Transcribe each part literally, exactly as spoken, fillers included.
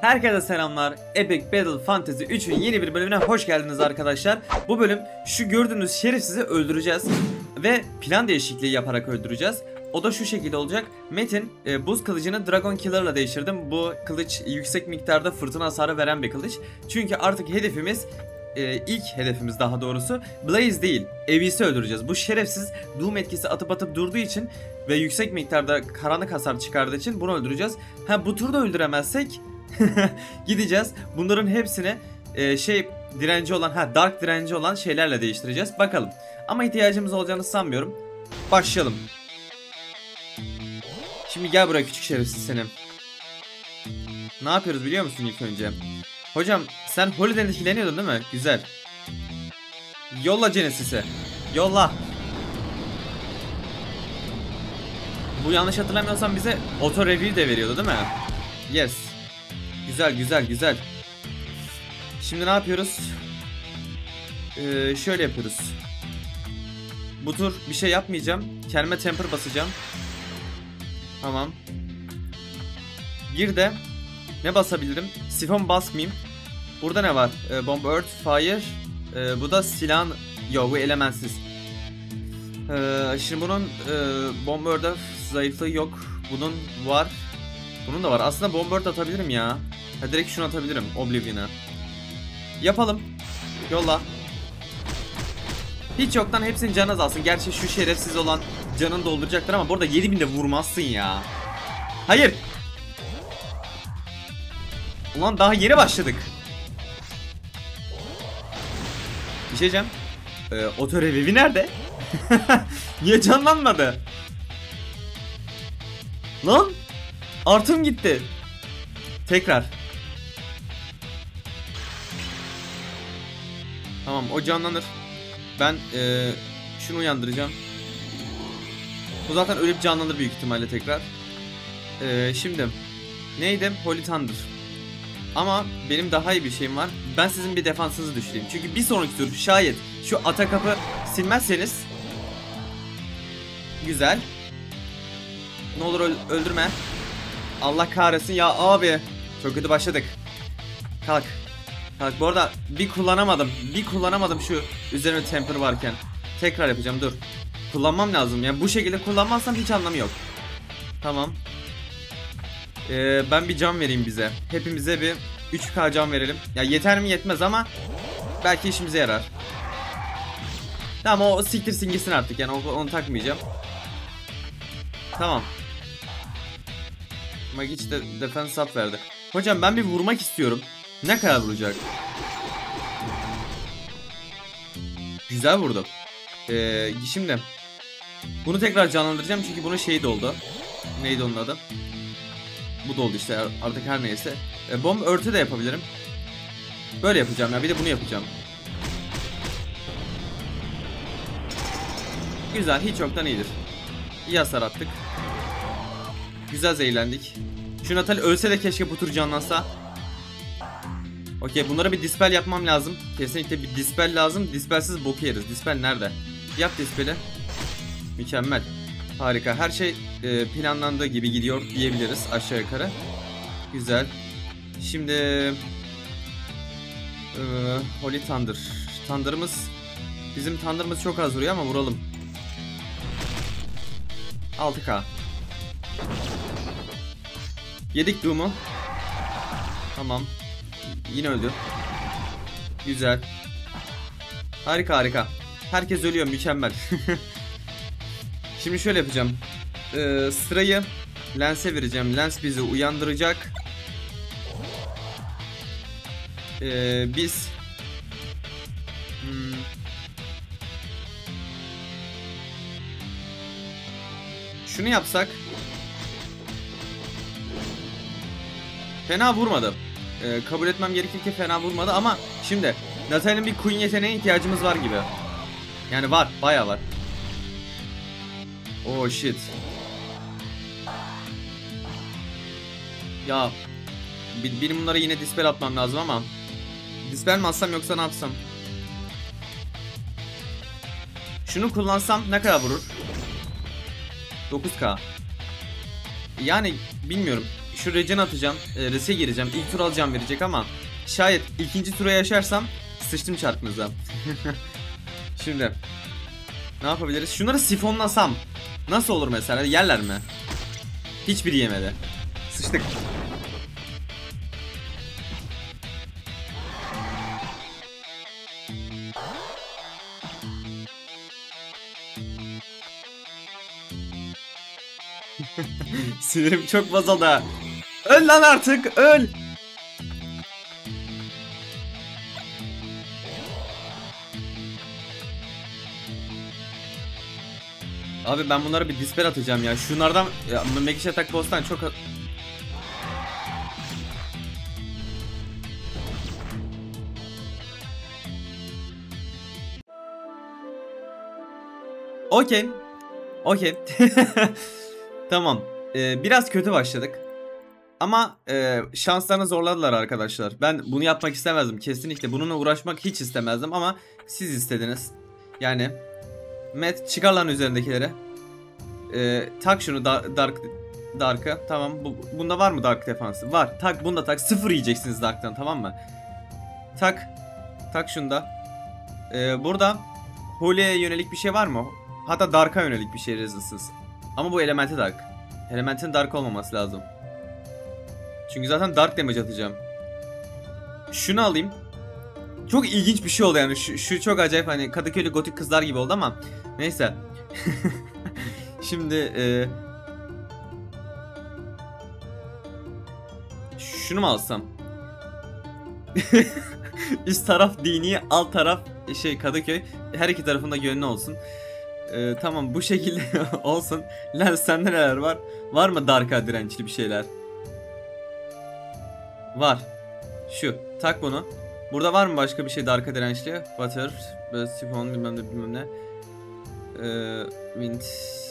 Herkese selamlar. Epic Battle Fantasy üçün yeni bir bölümüne hoş geldiniz arkadaşlar. Bu bölüm şu gördüğünüz şerefsizi öldüreceğiz ve plan değişikliği yaparak öldüreceğiz. O da şu şekilde olacak. Metin e, buz kılıcını Dragon Killer'la değiştirdim. Bu kılıç yüksek miktarda fırtına hasarı veren bir kılıç. Çünkü artık hedefimiz e, ilk hedefimiz daha doğrusu Blaze değil, Abyss'i öldüreceğiz. Bu şerefsiz Doom etkisi atıp atıp durduğu için ve yüksek miktarda karanlık hasar çıkardığı için bunu öldüreceğiz. Ha, bu turda öldüremezsek gideceğiz. Bunların hepsini e, şey direnci olan, ha dark direnci olan şeylerle değiştireceğiz. Bakalım. Ama ihtiyacımız olacağını sanmıyorum. Başlayalım. Şimdi gel buraya küçük şerefsiz seni. Ne yapıyoruz biliyor musun ilk önce? Hocam sen Holy'den etkileniyordun değil mi? Güzel. Yolla Genesis'i. Yolla. Bu yanlış hatırlamıyorsam bize auto review de veriyordu değil mi? Yes. Güzel güzel güzel. Şimdi ne yapıyoruz? Ee, şöyle yapıyoruz. Bu tur bir şey yapmayacağım. Kendime temper basacağım. Tamam. Bir de ne basabilirim? Sifon basmayayım. Burada ne var? Ee, Bomb Earth, Fire. Ee, bu da silahın... Yo, bu elementsiz. Ee, şimdi bunun e, Bomb Earth'da zayıflığı yok. Bunun var. Bunun da var. Aslında Bomb Earth atabilirim ya. Ha, direkt şunu atabilirim. Oblivion'a. Yapalım. Yolla. Hiç yoktan hepsinin canı azalsın. Gerçi şu şerefsiz olan canını dolduracaktır ama burada yedi bin de vurmazsın ya. Hayır. Ulan daha yeni başladık. Bir şey diyeceğim. Ee, Auto revive'i nerede? Niye canlanmadı? Lan. Artım gitti. Tekrar. Tamam, o canlanır. Ben ee, şunu uyandıracağım. Bu zaten ölüp canlanır büyük ihtimalle tekrar. Ee, şimdi neydi? Holy Thunder. Ama benim daha iyi bir şeyim var. Ben sizin bir defansınızı düşüreyim. Çünkü bir sonraki tur şayet şu ata kapı silmezseniz. Güzel. Ne olur öl öldürme. Allah kahretsin ya abi. Çok kötü başladık. Kalk. Kalk. Bu arada bir kullanamadım. Bir kullanamadım şu üzerine temper varken. Tekrar yapacağım, dur. Kullanmam lazım. Yani bu şekilde kullanmazsam hiç anlamı yok. Tamam. Ee, ben bir can vereyim bize. Hepimize bir üç K can verelim. Ya yeter mi yetmez ama belki işimize yarar. Tamam, o siktirsin gitsin artık. Yani onu, onu takmayacağım. Tamam. Magic de defense up verdi. Hocam ben bir vurmak istiyorum. Ne kadar vuracak? Güzel vurdum. Ee, şimdi bunu tekrar canlandıracağım çünkü bunun şeyi doldu. Neydi onun adı? Bu doldu işte artık, her neyse. Ee, bomb örtü de yapabilirim. Böyle yapacağım ya, bir de bunu yapacağım. Güzel, hiç yoktan iyidir. İyi hasar attık. Güzel zehirlendik. Şu Natal ölse de keşke bu tur canlansa. Okey, bunlara bir dispel yapmam lazım. Kesinlikle bir dispel lazım. Dispelsiz boku yeriz. Dispel nerede? Yap dispeli. Mükemmel. Harika. Her şey e, planlandığı gibi gidiyor diyebiliriz aşağı yukarı. Güzel. Şimdi e, Holy Thunder. Thunder'ımız, bizim Thunder'ımız çok az vuruyor ama vuralım. altı K. Yedik Doom'u. Tamam. Yine öldü. Güzel. Harika harika. Herkes ölüyor, mükemmel. Şimdi şöyle yapacağım. Ee, sırayı Lens'e vereceğim. Lens bizi uyandıracak. Ee, biz hmm. şunu yapsak. Fena vurmadı. Ee, kabul etmem gerekir ki fena vurmadı ama şimdi Natalie'nin bir Queen yeteneğine ihtiyacımız var gibi. Yani var, bayağı var. Oh shit. Ya benim bunlara yine dispel atmam lazım ama dispel mi atsam yoksa ne yapsam? Şunu kullansam ne kadar vurur? dokuz K. Yani bilmiyorum. şu regen atacağım. E, Rese gireceğim. İlk tur alacağım verecek ama şayet ikinci tura yaşarsam sıçtım çarpınıza. Şimdi ne yapabiliriz? Şunları sifonlasam nasıl olur mesela? Yerler mi? Hiçbiri yemedi. Sıçtık. Sinirim çok bozuldu. Öl lan artık, öl. Abi ben bunlara bir disper atacağım ya. Şunlardan ya, Mekiş Atak Boss'tan çok... Okey. Okey. Tamam. Ee, biraz kötü başladık. Ama e, şanslarını zorladılar arkadaşlar. Ben bunu yapmak istemezdim. Kesinlikle bununla uğraşmak hiç istemezdim ama siz istediniz. Yani Matt çıkar lan üzerindekileri. Ee, tak şunu da Dark Dark'a. Tamam. Bu, bunda var mı Dark defansı? Var. Tak bunda tak. Sıfır yiyeceksiniz Dark'tan, tamam mı? Tak. Tak şunda. Ee, burada Holy'e yönelik bir şey var mı? Hatta Dark'a yönelik bir şey rezilsiz. Ama bu elementi Dark. Elementin Dark olmaması lazım. Çünkü zaten Dark damage atacağım. Şunu alayım. Çok ilginç bir şey oldu yani. Şu, şu çok acayip, hani Kadıköy'lü gotik kızlar gibi oldu ama neyse. Şimdi e... şunu mu alsam? Üst taraf dini, alt taraf şey Kadıköy. Her iki tarafında gönlü olsun. Ee, tamam bu şekilde olsun. Lan sende neler var? Var mı Dark'a dirençli bir şeyler? Var. Şu. Tak bunu. Burada var mı başka bir şey Dark'a dirençli? Butter, sifon bilmem ne bilmem ne. Ee, mint.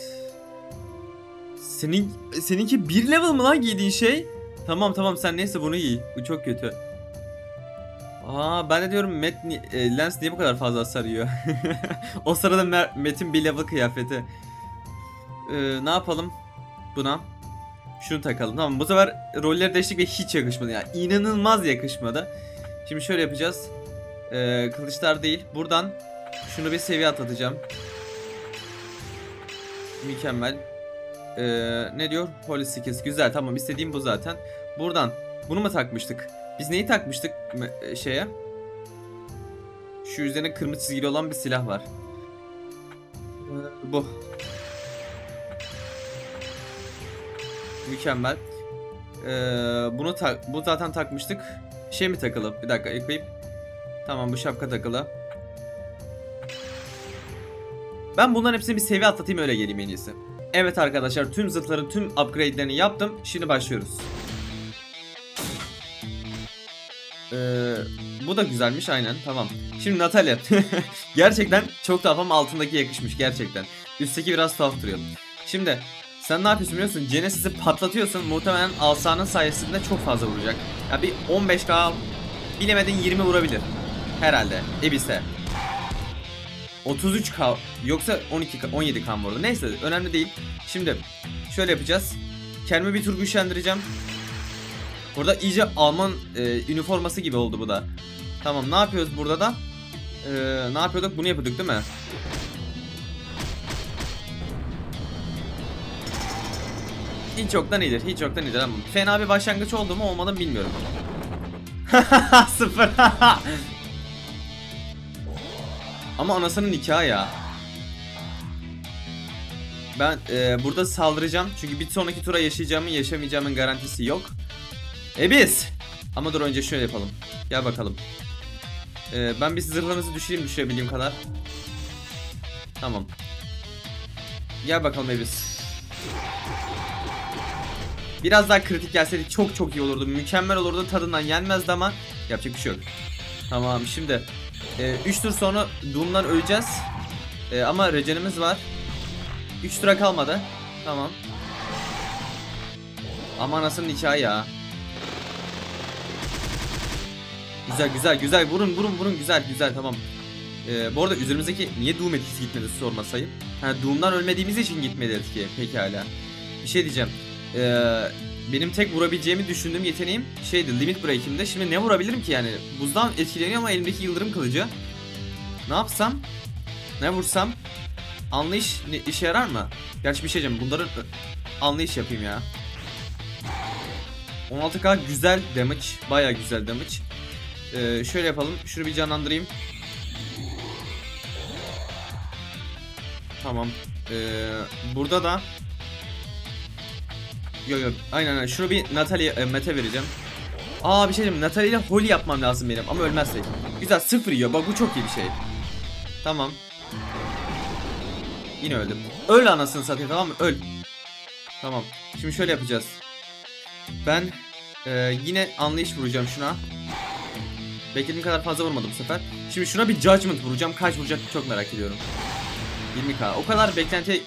Senin seninki bir level mı lan giydiğin şey? Tamam tamam sen neyse bunu giy. Bu çok kötü. Aa ben de diyorum Matt e, Lance niye bu kadar fazla hasar yiyor? O sırada Matt'in bir level kıyafeti. Ee, ne yapalım buna? Şunu takalım. Tamam bu sefer rolleri değiştik ve hiç yakışmadı yani. İnanılmaz yakışmadı. Şimdi şöyle yapacağız. Ee, kılıçlar değil. Buradan şunu bir seviye atlatacağım. Mükemmel. Ee, ne diyor? Holy sekiz. Güzel tamam istediğim bu zaten. Buradan bunu mu takmıştık? Biz neyi takmıştık şeye? Şu üzerine kırmızı çizgili olan bir silah var. Bu. Mükemmel. Ee, bunu tak, bu zaten takmıştık. Şey mi takılı? Bir dakika ekleyip. Tamam bu şapka takılı. Ben bunların hepsini bir seviye atlatayım öyle geleyim en iyisi. Evet arkadaşlar tüm zırhların tüm upgrade'lerini yaptım. Şimdi başlıyoruz. Ee, bu da güzelmiş aynen tamam. Şimdi Natalia. Gerçekten çok tuhaf ama altındaki yakışmış gerçekten. Üstteki biraz tuhaf duruyor. Şimdi sen ne yapıyorsun biliyorsun? Genesis'i patlatıyorsun. Muhtemelen asanın sayesinde çok fazla vuracak. Ya yani bir on beş K bilemedin yirmi vurabilir. Herhalde. Ebise. otuz üç K yoksa on iki K on yedi K vurdu. Neyse önemli değil. Şimdi şöyle yapacağız. Kendimi bir tur güçlendireceğim. Burada iyice Alman e, üniforması gibi oldu bu da. Tamam ne yapıyoruz burada da? E, ne yapıyorduk? Bunu yapıyorduk değil mi? Hiç yoktan iyidir. Hiç yoktan iyidir ama fena bir başlangıç oldu mu olmadı mı bilmiyorum. Sıfır. Ama anasının nikahı ya. Ben e, burada saldıracağım. Çünkü bir sonraki tura yaşayacağımın yaşamayacağımın garantisi yok. Ebis. Ama dur önce şöyle yapalım. Gel bakalım. Ee, ben bir zırhlarınızı düşüreyim düşürebildiğim kadar. Tamam. Gel bakalım Ebis. Biraz daha kritik gelseydi çok çok iyi olurdu. Mükemmel olurdu. Tadından yenmezdi ama yapacak bir şey yok. Tamam şimdi üç e, tur sonra Doom'dan öleceğiz. E, ama recenimiz var. üç tura kalmadı. Tamam. Ama anasının nikahı ya. Güzel güzel güzel vurun vurun vurun güzel güzel tamam. Ee, bu arada üzerimizdeki niye Doom etkisi gitmedi sormasayım. Ha Doom'dan ölmediğimiz için gitmedi etki pekala. Bir şey diyeceğim. Ee, benim tek vurabileceğimi düşündüğüm yeteneğim şeydi, limit break'imde. Şimdi ne vurabilirim ki yani? Buzdan etkileniyor ama elimdeki yıldırım kılıcı. Ne yapsam? Ne vursam? Anlayış ne, işe yarar mı? Gerçi bir şey diyeceğim. Bunları anlayış yapayım ya. on altı K güzel damage. Baya güzel damage. Ee, şöyle yapalım. Şunu bir canlandırayım. Tamam. Ee, burada da Yo yo aynen aynen. Şunu bir Natalia e, Mete vereceğim. Aa bir şey diyeyim. Natalia ile Holly yapmam lazım benim ama ölmezsek. Güzel, sıfır yiyor. Bak bu çok iyi bir şey. Tamam. Yine öldüm. Öl anasını satayım, tamam mı? Öl. Tamam. Şimdi şöyle yapacağız. Ben e, yine anlayış vuracağım şuna. Beklediğim kadar fazla vurmadım bu sefer. Şimdi şuna bir judgment vuracağım. Kaç vuracak çok merak ediyorum. yirmi K. O kadar beklentiye...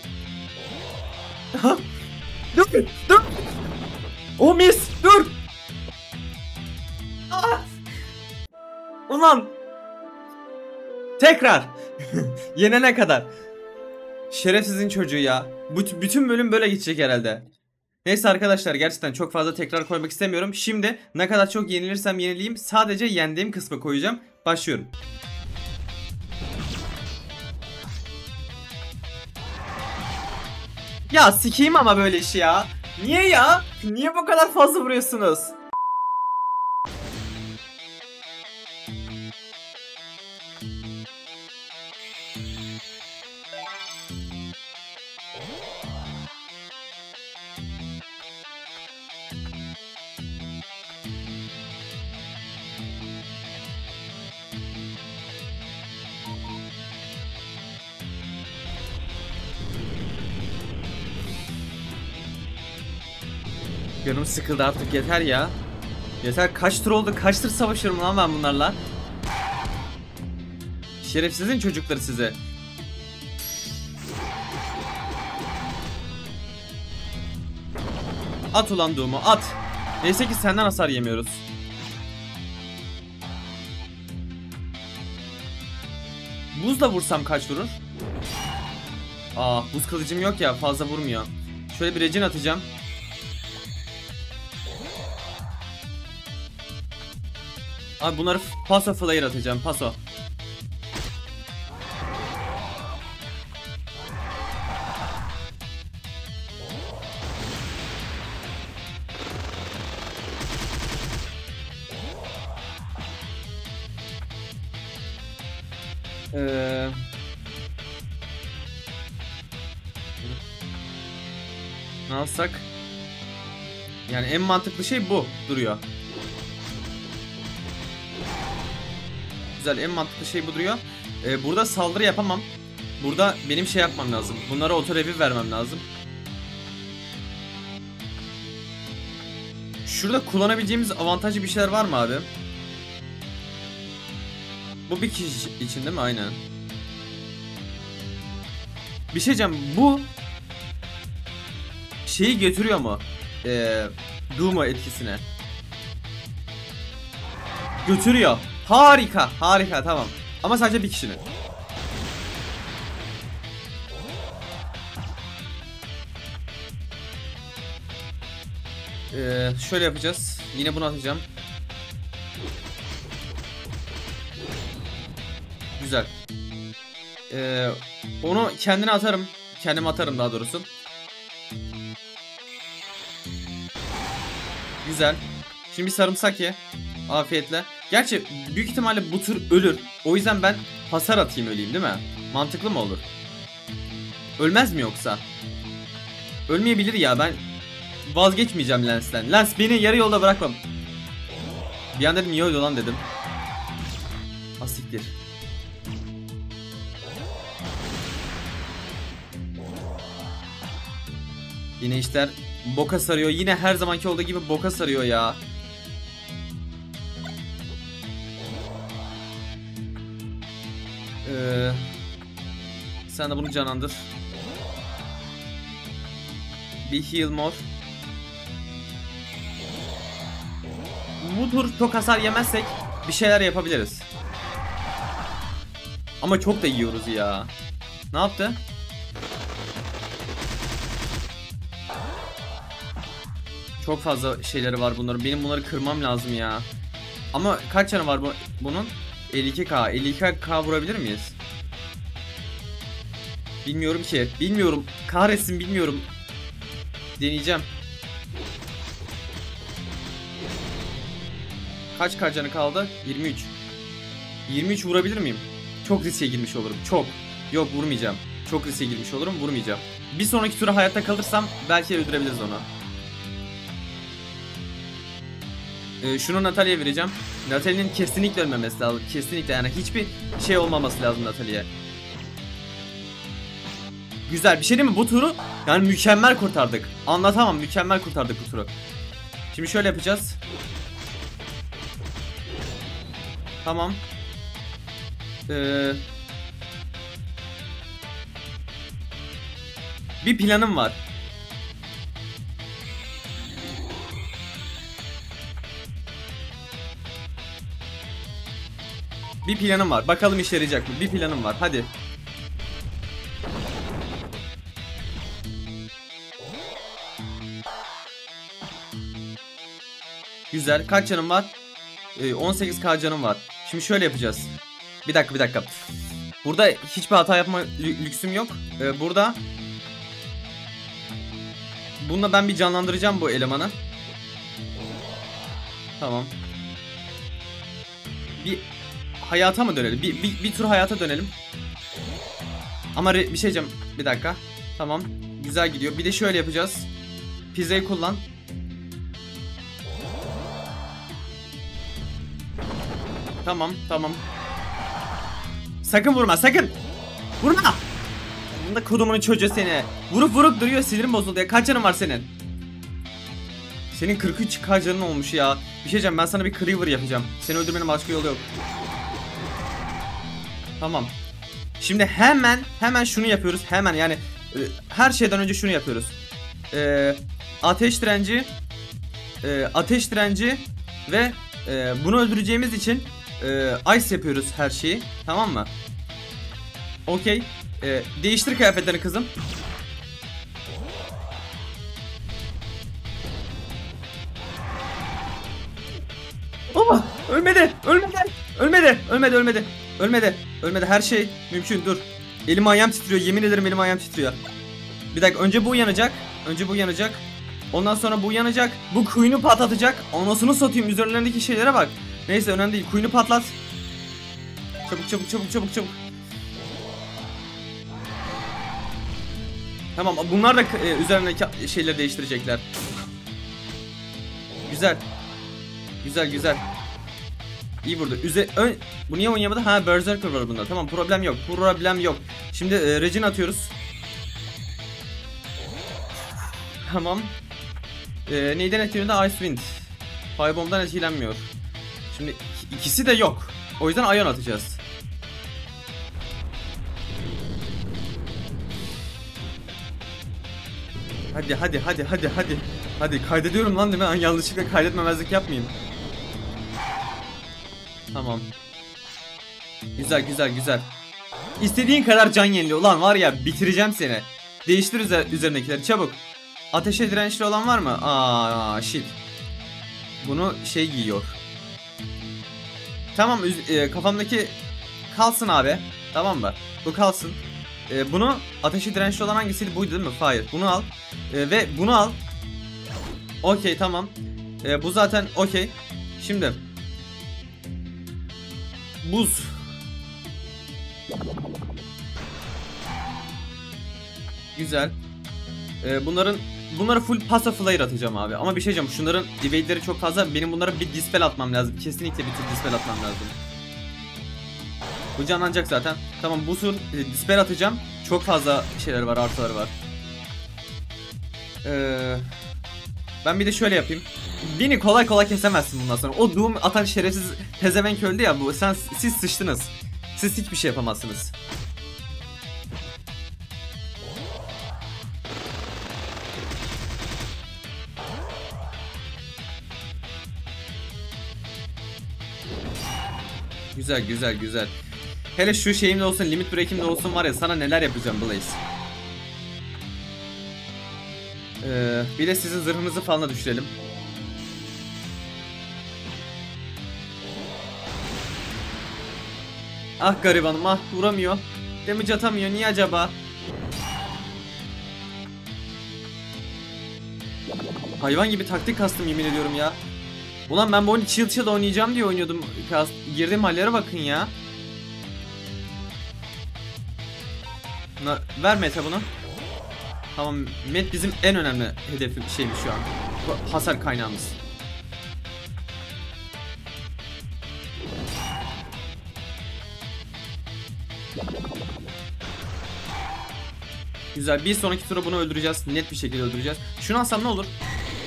Dur! Dur! O mis! Dur! Aa! Ulan! Tekrar! Yenene kadar. Şerefsizin çocuğu ya. Bu, bütün bölüm böyle geçecek herhalde. Neyse arkadaşlar, gerçekten çok fazla tekrar koymak istemiyorum. Şimdi ne kadar çok yenilirsem yenileyim sadece yendiğim kısmı koyacağım. Başlıyorum. Ya sikeyim ama böyle işi ya. Niye ya? Niye bu kadar fazla vuruyorsunuz? Canım sıkıldı artık, yeter ya. Yeter, kaç tur oldu, kaç tur savaşıyorum lan ben bunlarla. Şerefsizin çocukları size. At ulan Doom'u at. Neyse ki senden hasar yemiyoruz. Buzla vursam kaç vurur? Aa, buz kılıcım yok ya, fazla vurmuyor. Şöyle bir regen atacağım. Abi bunları paso flare atacağım, paso. Ee... Ne alsak? Yani en mantıklı şey bu duruyor. Güzel, en mantıklı şey bu duruyor. Ee, burada saldırı yapamam. Burada benim şey yapmam lazım. Bunlara auto revive vermem lazım. Şurada kullanabileceğimiz avantajlı bir şeyler var mı abi? Bu bir kişi için değil mi? Aynen. Bir şey diyeceğim. Bu şeyi götürüyor mu? Ee, Doom'u etkisine. Götürüyor. Harika. Harika, tamam. Ama sadece bir kişinin. Ee, şöyle yapacağız. Yine bunu atacağım. Güzel. Ee, onu kendine atarım. Kendime atarım daha doğrusu. Güzel. Şimdi bir sarımsak ye. Afiyetle. Gerçi büyük ihtimalle bu tür ölür. O yüzden ben hasar atayım, öleyim değil mi? Mantıklı mı olur? Ölmez mi yoksa? Ölmeyebilir ya, ben vazgeçmeyeceğim Lance'den. Lance beni yarı yolda bırakmam. Bir an dedim niye öyle lan dedim. Asiktir. Yine işler boka sarıyor. Yine her zamanki olduğu gibi boka sarıyor ya. Ee, sen de bunu canlandır. Bir heal more. Bu tur çok hasar yemezsek bir şeyler yapabiliriz. Ama çok da yiyoruz ya. Ne yaptı? Çok fazla şeyleri var bunların. Benim bunları kırmam lazım ya. Ama kaç canı var bu, bunun? elli iki K. elli iki K vurabilir miyiz? Bilmiyorum ki. Bilmiyorum. Kahretsin bilmiyorum. Deneyeceğim. Kaç K canı kaldı? yirmi üç. yirmi üç vurabilir miyim? Çok riske girmiş olurum. Çok. Yok vurmayacağım. Çok riske girmiş olurum. Vurmayacağım. Bir sonraki tura hayatta kalırsam belki öldürebiliriz onu. Ee, şunu Natalia'ya vereceğim. Natalia'nın kesinlikle ölmemesi lazım. Kesinlikle yani hiçbir şey olmaması lazım Natalia'ya. Güzel bir şey değil mi? Bu turu yani mükemmel kurtardık. Anlatamam, mükemmel kurtardık bu turu. Şimdi şöyle yapacağız. Tamam. Ee, bir planım var. Bir planım var. Bakalım işe yarayacak mı? Bir planım var. Hadi. Güzel. Kaç canım var? Ee, on sekiz K canım var. Şimdi şöyle yapacağız. Bir dakika bir dakika. Burada hiçbir hata yapma lüksüm yok. Ee, burada bununla ben bir canlandıracağım bu elemanı. Tamam. Bir hayata mı dönelim? Bir, bir, bir tur hayata dönelim. Ama bir şey diyeceğim. Bir dakika. Tamam. Güzel gidiyor. Bir de şöyle yapacağız. Pizzayı kullan. Tamam tamam. Sakın vurma sakın. Vurma. Bunda kodumunun çocuğu seni. Vurup vurup duruyor, sinirim bozuldu ya. Kaç canın var senin? Senin kırk üç K canın olmuş ya. Bir şey diyeceğim, ben sana bir cleaver yapacağım. Seni öldürmenin başka yolu yok. Tamam. Şimdi hemen hemen şunu yapıyoruz. Hemen yani e, her şeyden önce şunu yapıyoruz. E, ateş direnci e, ateş direnci ve e, bunu öldüreceğimiz için e, ice yapıyoruz her şeyi. Tamam mı? Okey. E, değiştir kıyafetlerini kızım. Oh, ölmedi, ölmedi, ölmedi, ölmedi, ölmedi, ölmedi, ölmedi. Her şey mümkün. Dur. Elim ayağım titriyor. Yemin ederim elim ayağım titriyor. Bir dakika. Önce bu uyanacak. Önce bu uyanacak. Ondan sonra bu uyanacak. Bu kuyunu patlatacak. Anasını satayım. Üzerlerindeki şeylere bak. Neyse önemli değil. Kuyunu patlat. Çabuk çabuk çabuk çabuk çabuk. Tamam. Bunlar da e, üzerindeki şeyleri değiştirecekler. Güzel. Güzel güzel. İyi vurdu. Üze ön bu niye oynayamadı? Ha, Berserker var bunda. Tamam, problem yok. Problem yok. Şimdi e, Regina atıyoruz. Tamam. E, neyden etkileniyor? Ice Wind. Firebomb'dan etkilenmiyor. Şimdi ikisi de yok. O yüzden Ion atacağız. Hadi hadi hadi hadi hadi. Hadi kaydediyorum lan, değil mi? Yanlışlıkla kaydetmemezlik yapmayayım. Tamam. Güzel güzel güzel. İstediğin kadar can yeniliyor. Ulan var ya, bitireceğim seni. Değiştir üzer üzerindekileri çabuk. Ateşe dirençli olan var mı? Aa shit. Bunu şey giyiyor. Tamam, e, kafamdaki kalsın abi. Tamam mı? Bu kalsın. E, bunu ateşe dirençli olan hangisiydi? Buydu değil mi? Fire. Bunu al. E, ve bunu al. Okey tamam. E, bu zaten okey. Şimdi buz. Güzel. Ee, bunların bunları full pasa flyer atacağım abi. Ama bir şey diyeceğim. Şunların evade'leri çok fazla. Benim bunlara bir dispel atmam lazım. Kesinlikle bir tür dispel atmam lazım. Bu canlanacak zaten. Tamam, bu sur e, dispel atacağım. Çok fazla şeyler var, artıları var. Ee, ben bir de şöyle yapayım. Beni kolay kolay kesemezsin bundan sonra. O Doom atan şerefsiz pezevenk öldü ya bu. Sen, siz sıçtınız. Siz hiçbir şey yapamazsınız. Güzel güzel güzel. Hele şu şeyim de olsun, limit break'im de olsun var ya, sana neler yapacağım Blaze. Ee, bir de sizin zırhınızı falan da düşürelim. Ah garibanım ah, vuramıyor. Damage atamıyor, niye acaba? Hayvan gibi taktik kastım yemin ediyorum ya. Ulan ben bu oyunu chill chill oynayacağım diye oynuyordum. Kast girdiğim hallere bakın ya. Na ver Mete bunu. Tamam, Met bizim en önemli hedefi şeymiş şu an. Bu hasar kaynağımız. Güzel, bir sonraki tura bunu öldüreceğiz. Net bir şekilde öldüreceğiz. Şunu alsam ne olur?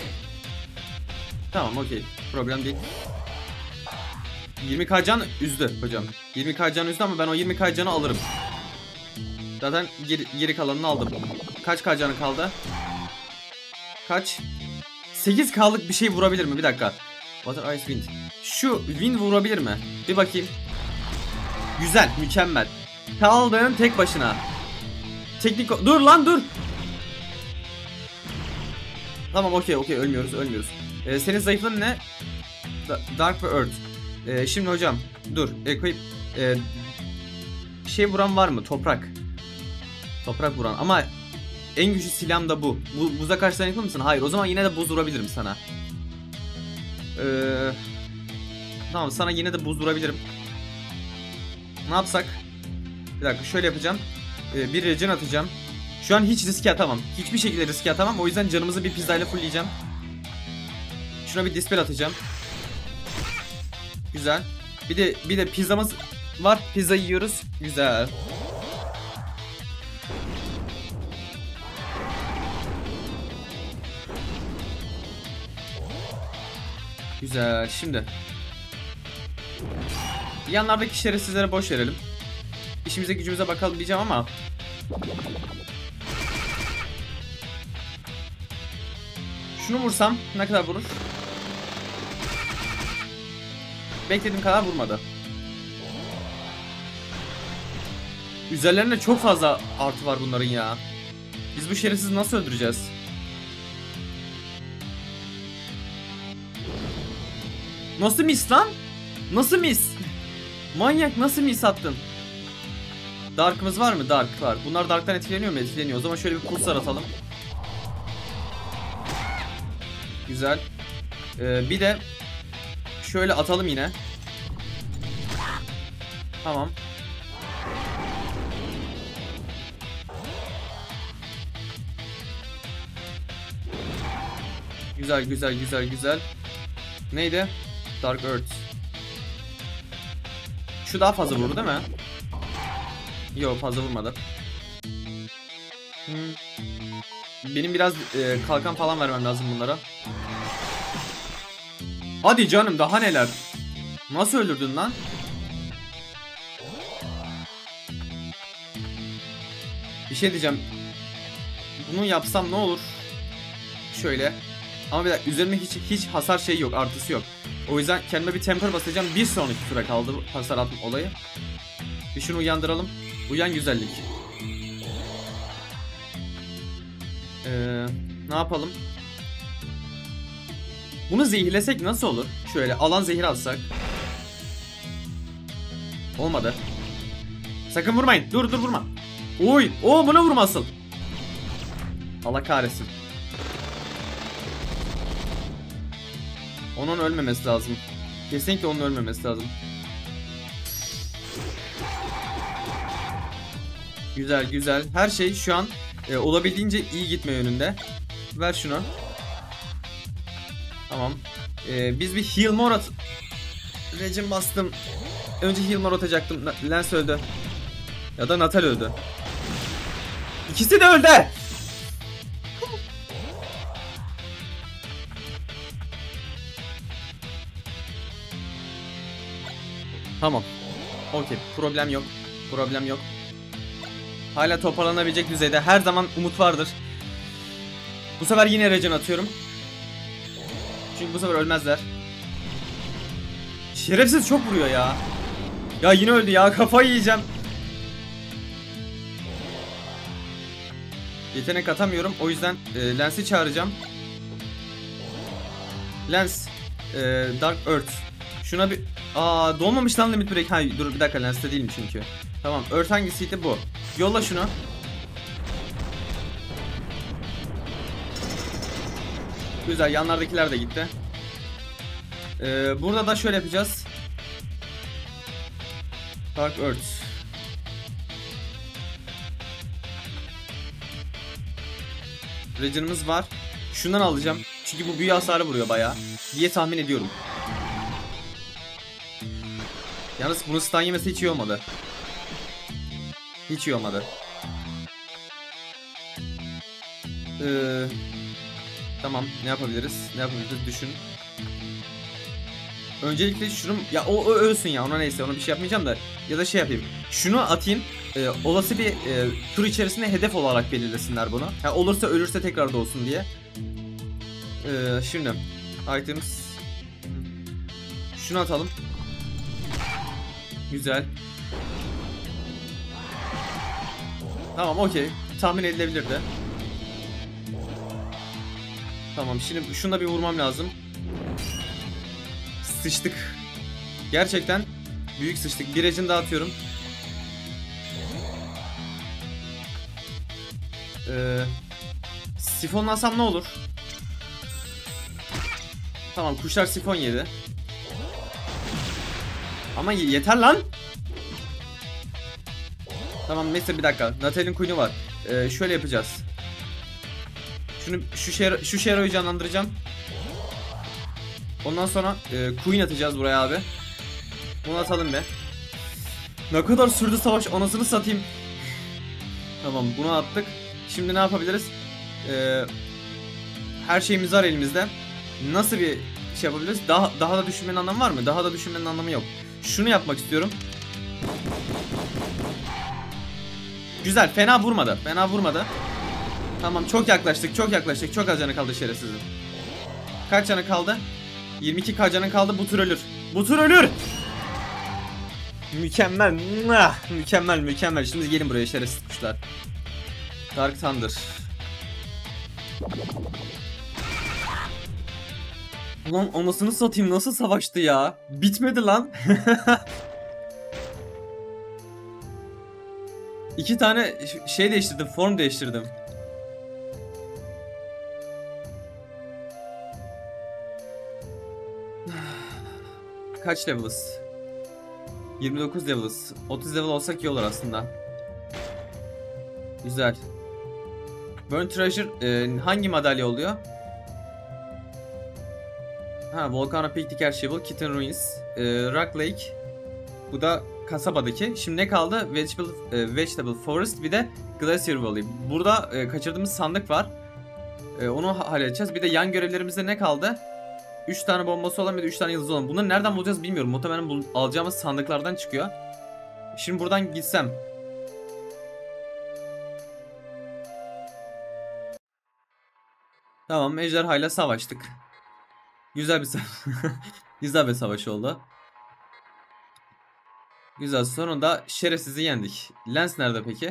Tamam, okey. Problem değil. yirmi k can üzdü hocam. yirmi k can üzdü ama ben o yirmi k canı alırım. Zaten geri, geri kalanını aldım. Kaç k canı kaldı? Kaç? sekiz k'lık bir şey vurabilir mi? Bir dakika. Water Ice Wind. Şu Wind vurabilir mi? Bir bakayım. Güzel, mükemmel. Kaldın tek başına. Teknik... Dur lan dur. Tamam, okey okey, ölmüyoruz ölmüyoruz. Ee, senin zayıflığın ne? Da Dark ve Earth. Ee, şimdi hocam dur. Equip... Ee, şey vuran var mı? Toprak. Toprak vuran ama en güçlü silahım da bu. bu buza karşı dayanıklı mısın? Hayır, o zaman yine de buz vurabilirim sana. Ee, tamam, sana yine de buz vurabilirim. Ne yapsak? Bir dakika, şöyle yapacağım. Ee, bir regen atacağım. Şu an hiç riske atamam. Hiçbir şekilde riske atamam. O yüzden canımızı bir pizzayla fullleyeceğim. Şuna bir dispel atacağım. Güzel. Bir de bir de pizzamız var. Pizza yiyoruz. Güzel. Güzel. Şimdi yanlardaki şerefsizlere boş verelim. İşimize gücümüze bakalım diyeceğim ama şunu vursam ne kadar vurur? Beklediğim kadar vurmadı. Üzerlerinde çok fazla artı var bunların ya. Biz bu şerefsizi nasıl öldüreceğiz? Nasıl mis lan? Nasıl mis? Manyak, nasıl mis attın? Dark'ımız var mı? Dark var. Bunlar Dark'tan etkileniyor mu? Etkileniyor. O zaman şöyle bir pulsar atalım. Güzel. Ee, bir de şöyle atalım yine. Tamam. Güzel güzel güzel güzel. Neydi? Dark Earth. Şu daha fazla vurdu değil mi? Yok, fazla vurmadı. Hmm. Benim biraz e, kalkan falan vermem lazım bunlara. Hadi canım, daha neler? Nasıl öldürdün lan? Bir şey diyeceğim. Bunu yapsam ne olur? Şöyle. Ama bir dakika, üzerinde hiç hiç hasar şey yok, artısı yok. O yüzden kendime bir temper basacağım. Bir sonraki tura kaldı hasar atma olayı. Bir şunu uyandıralım. Uyan güzellik. Ee, ne yapalım? Bunu zehirlesek nasıl olur? Şöyle alan zehir alsak. Olmadı. Sakın vurmayın. Dur dur vurma. Uy, o buna vurma asıl. Allah kahretsin. Onun ölmemesi lazım. Kesinlikle onun ölmemesi lazım. Güzel güzel. Her şey şu an e, olabildiğince iyi gitme yönünde. Ver şunu. Tamam. E, biz bir heal more at... Regen bastım. Önce heal more atacaktım. Lens öldü. Ya da Natal öldü. İkisi de öldü. Tamam. Okey. Problem yok. Problem yok. Hala toparlanabilecek düzeyde. Her zaman umut vardır. Bu sefer yine regen atıyorum. Çünkü bu sefer ölmezler. Şerefsiz çok vuruyor ya. Ya yine öldü ya. Kafayı yiyeceğim. Yetenek atamıyorum. O yüzden e, Lens'i çağıracağım. Lens. E, Dark Earth. Şuna bir... Aa, dolmamış lan limit break. Ha, dur bir dakika, Lens'te değilim çünkü. Tamam, Earth hangisiydi? Bu. Yolla şunu. Güzel, yanlardakiler de gitti. Ee, burada da şöyle yapacağız. Dark Earth. Region'ımız var. Şundan alacağım. Çünkü bu büyü hasarı vuruyor bayağı diye tahmin ediyorum. Yalnız bunu stun yemesi hiç iyi olmadı. Hiç iyi olmadı. Ee, tamam, ne yapabiliriz? Ne yapabiliriz? Düşün. Öncelikle şunu, ya o, o ölsün ya, ona neyse, ona bir şey yapmayacağım da, ya da şey yapayım. Şunu atayım. E, olası bir e, tur içerisinde hedef olarak belirlesinler bunu. Yani olursa ölürse tekrar da olsun diye. E, şimdi items. Şunu atalım. Güzel. Tamam, okey. Tahmin edilebilirdi. Tamam, şimdi şunu da bir vurmam lazım. Sıçtık. Gerçekten büyük sıçtık. Bir region daha atıyorum. Ee, sifonlasam ne olur? Tamam, kuşlar sifon yedi. Ama yeter lan. Tamam, neyse, bir dakika. Natalie'nin Queen'i var. Ee, şöyle yapacağız. Şunu şu şer şu Shero'yu canlandıracağım. Ondan sonra e, Queen atacağız buraya abi. Bunu atalım be. Ne kadar sürdü savaş, anasını satayım. Tamam, bunu attık. Şimdi ne yapabiliriz? Ee, her şeyimiz var elimizde. Nasıl bir şey yapabiliriz? Daha daha da düşünmenin anlamı var mı? Daha da düşünmenin anlamı yok. Şunu yapmak istiyorum. Güzel, fena vurmadı. Fena vurmadı. Tamam, çok yaklaştık, çok yaklaştık. Çok az canı kaldı şerefsizin. Kaç canı kaldı? yirmi iki K canı kaldı. Bu tur ölür. Bu tur ölür. Mükemmel. Mükemmel, mükemmel. Şimdi gelin buraya şerefsiz kuşlar. Dark Thunder. Ulan anasını satayım, nasıl savaştı ya? Bitmedi lan. İki tane şey değiştirdim, form değiştirdim. Kaç level'ız? yirmi dokuz level'ız. otuz level olsak iyi olur aslında. Güzel. Burn Treasure e, hangi madalya oluyor? Ha, Volcano Peak, Diker Shovel, Kitten Ruins, e, Rock Lake. Bu da kasabadaki. Şimdi ne kaldı? Vegetable, e, Vegetable Forest, bir de Glacier Valley. Burada e, kaçırdığımız sandık var. E, onu halledeceğiz. Bir de yan görevlerimizde ne kaldı? üç tane bombası olan, bir de üç tane yıldız olan. Bunları nereden bulacağız bilmiyorum. Muhtemelen bul alacağımız sandıklardan çıkıyor. Şimdi buradan gitsem. Tamam, ejderhayla savaştık. Güzel bir savaş. Güzel bir savaş oldu. Güzel, sonunda şerefsizi yendik. Lens nerede peki?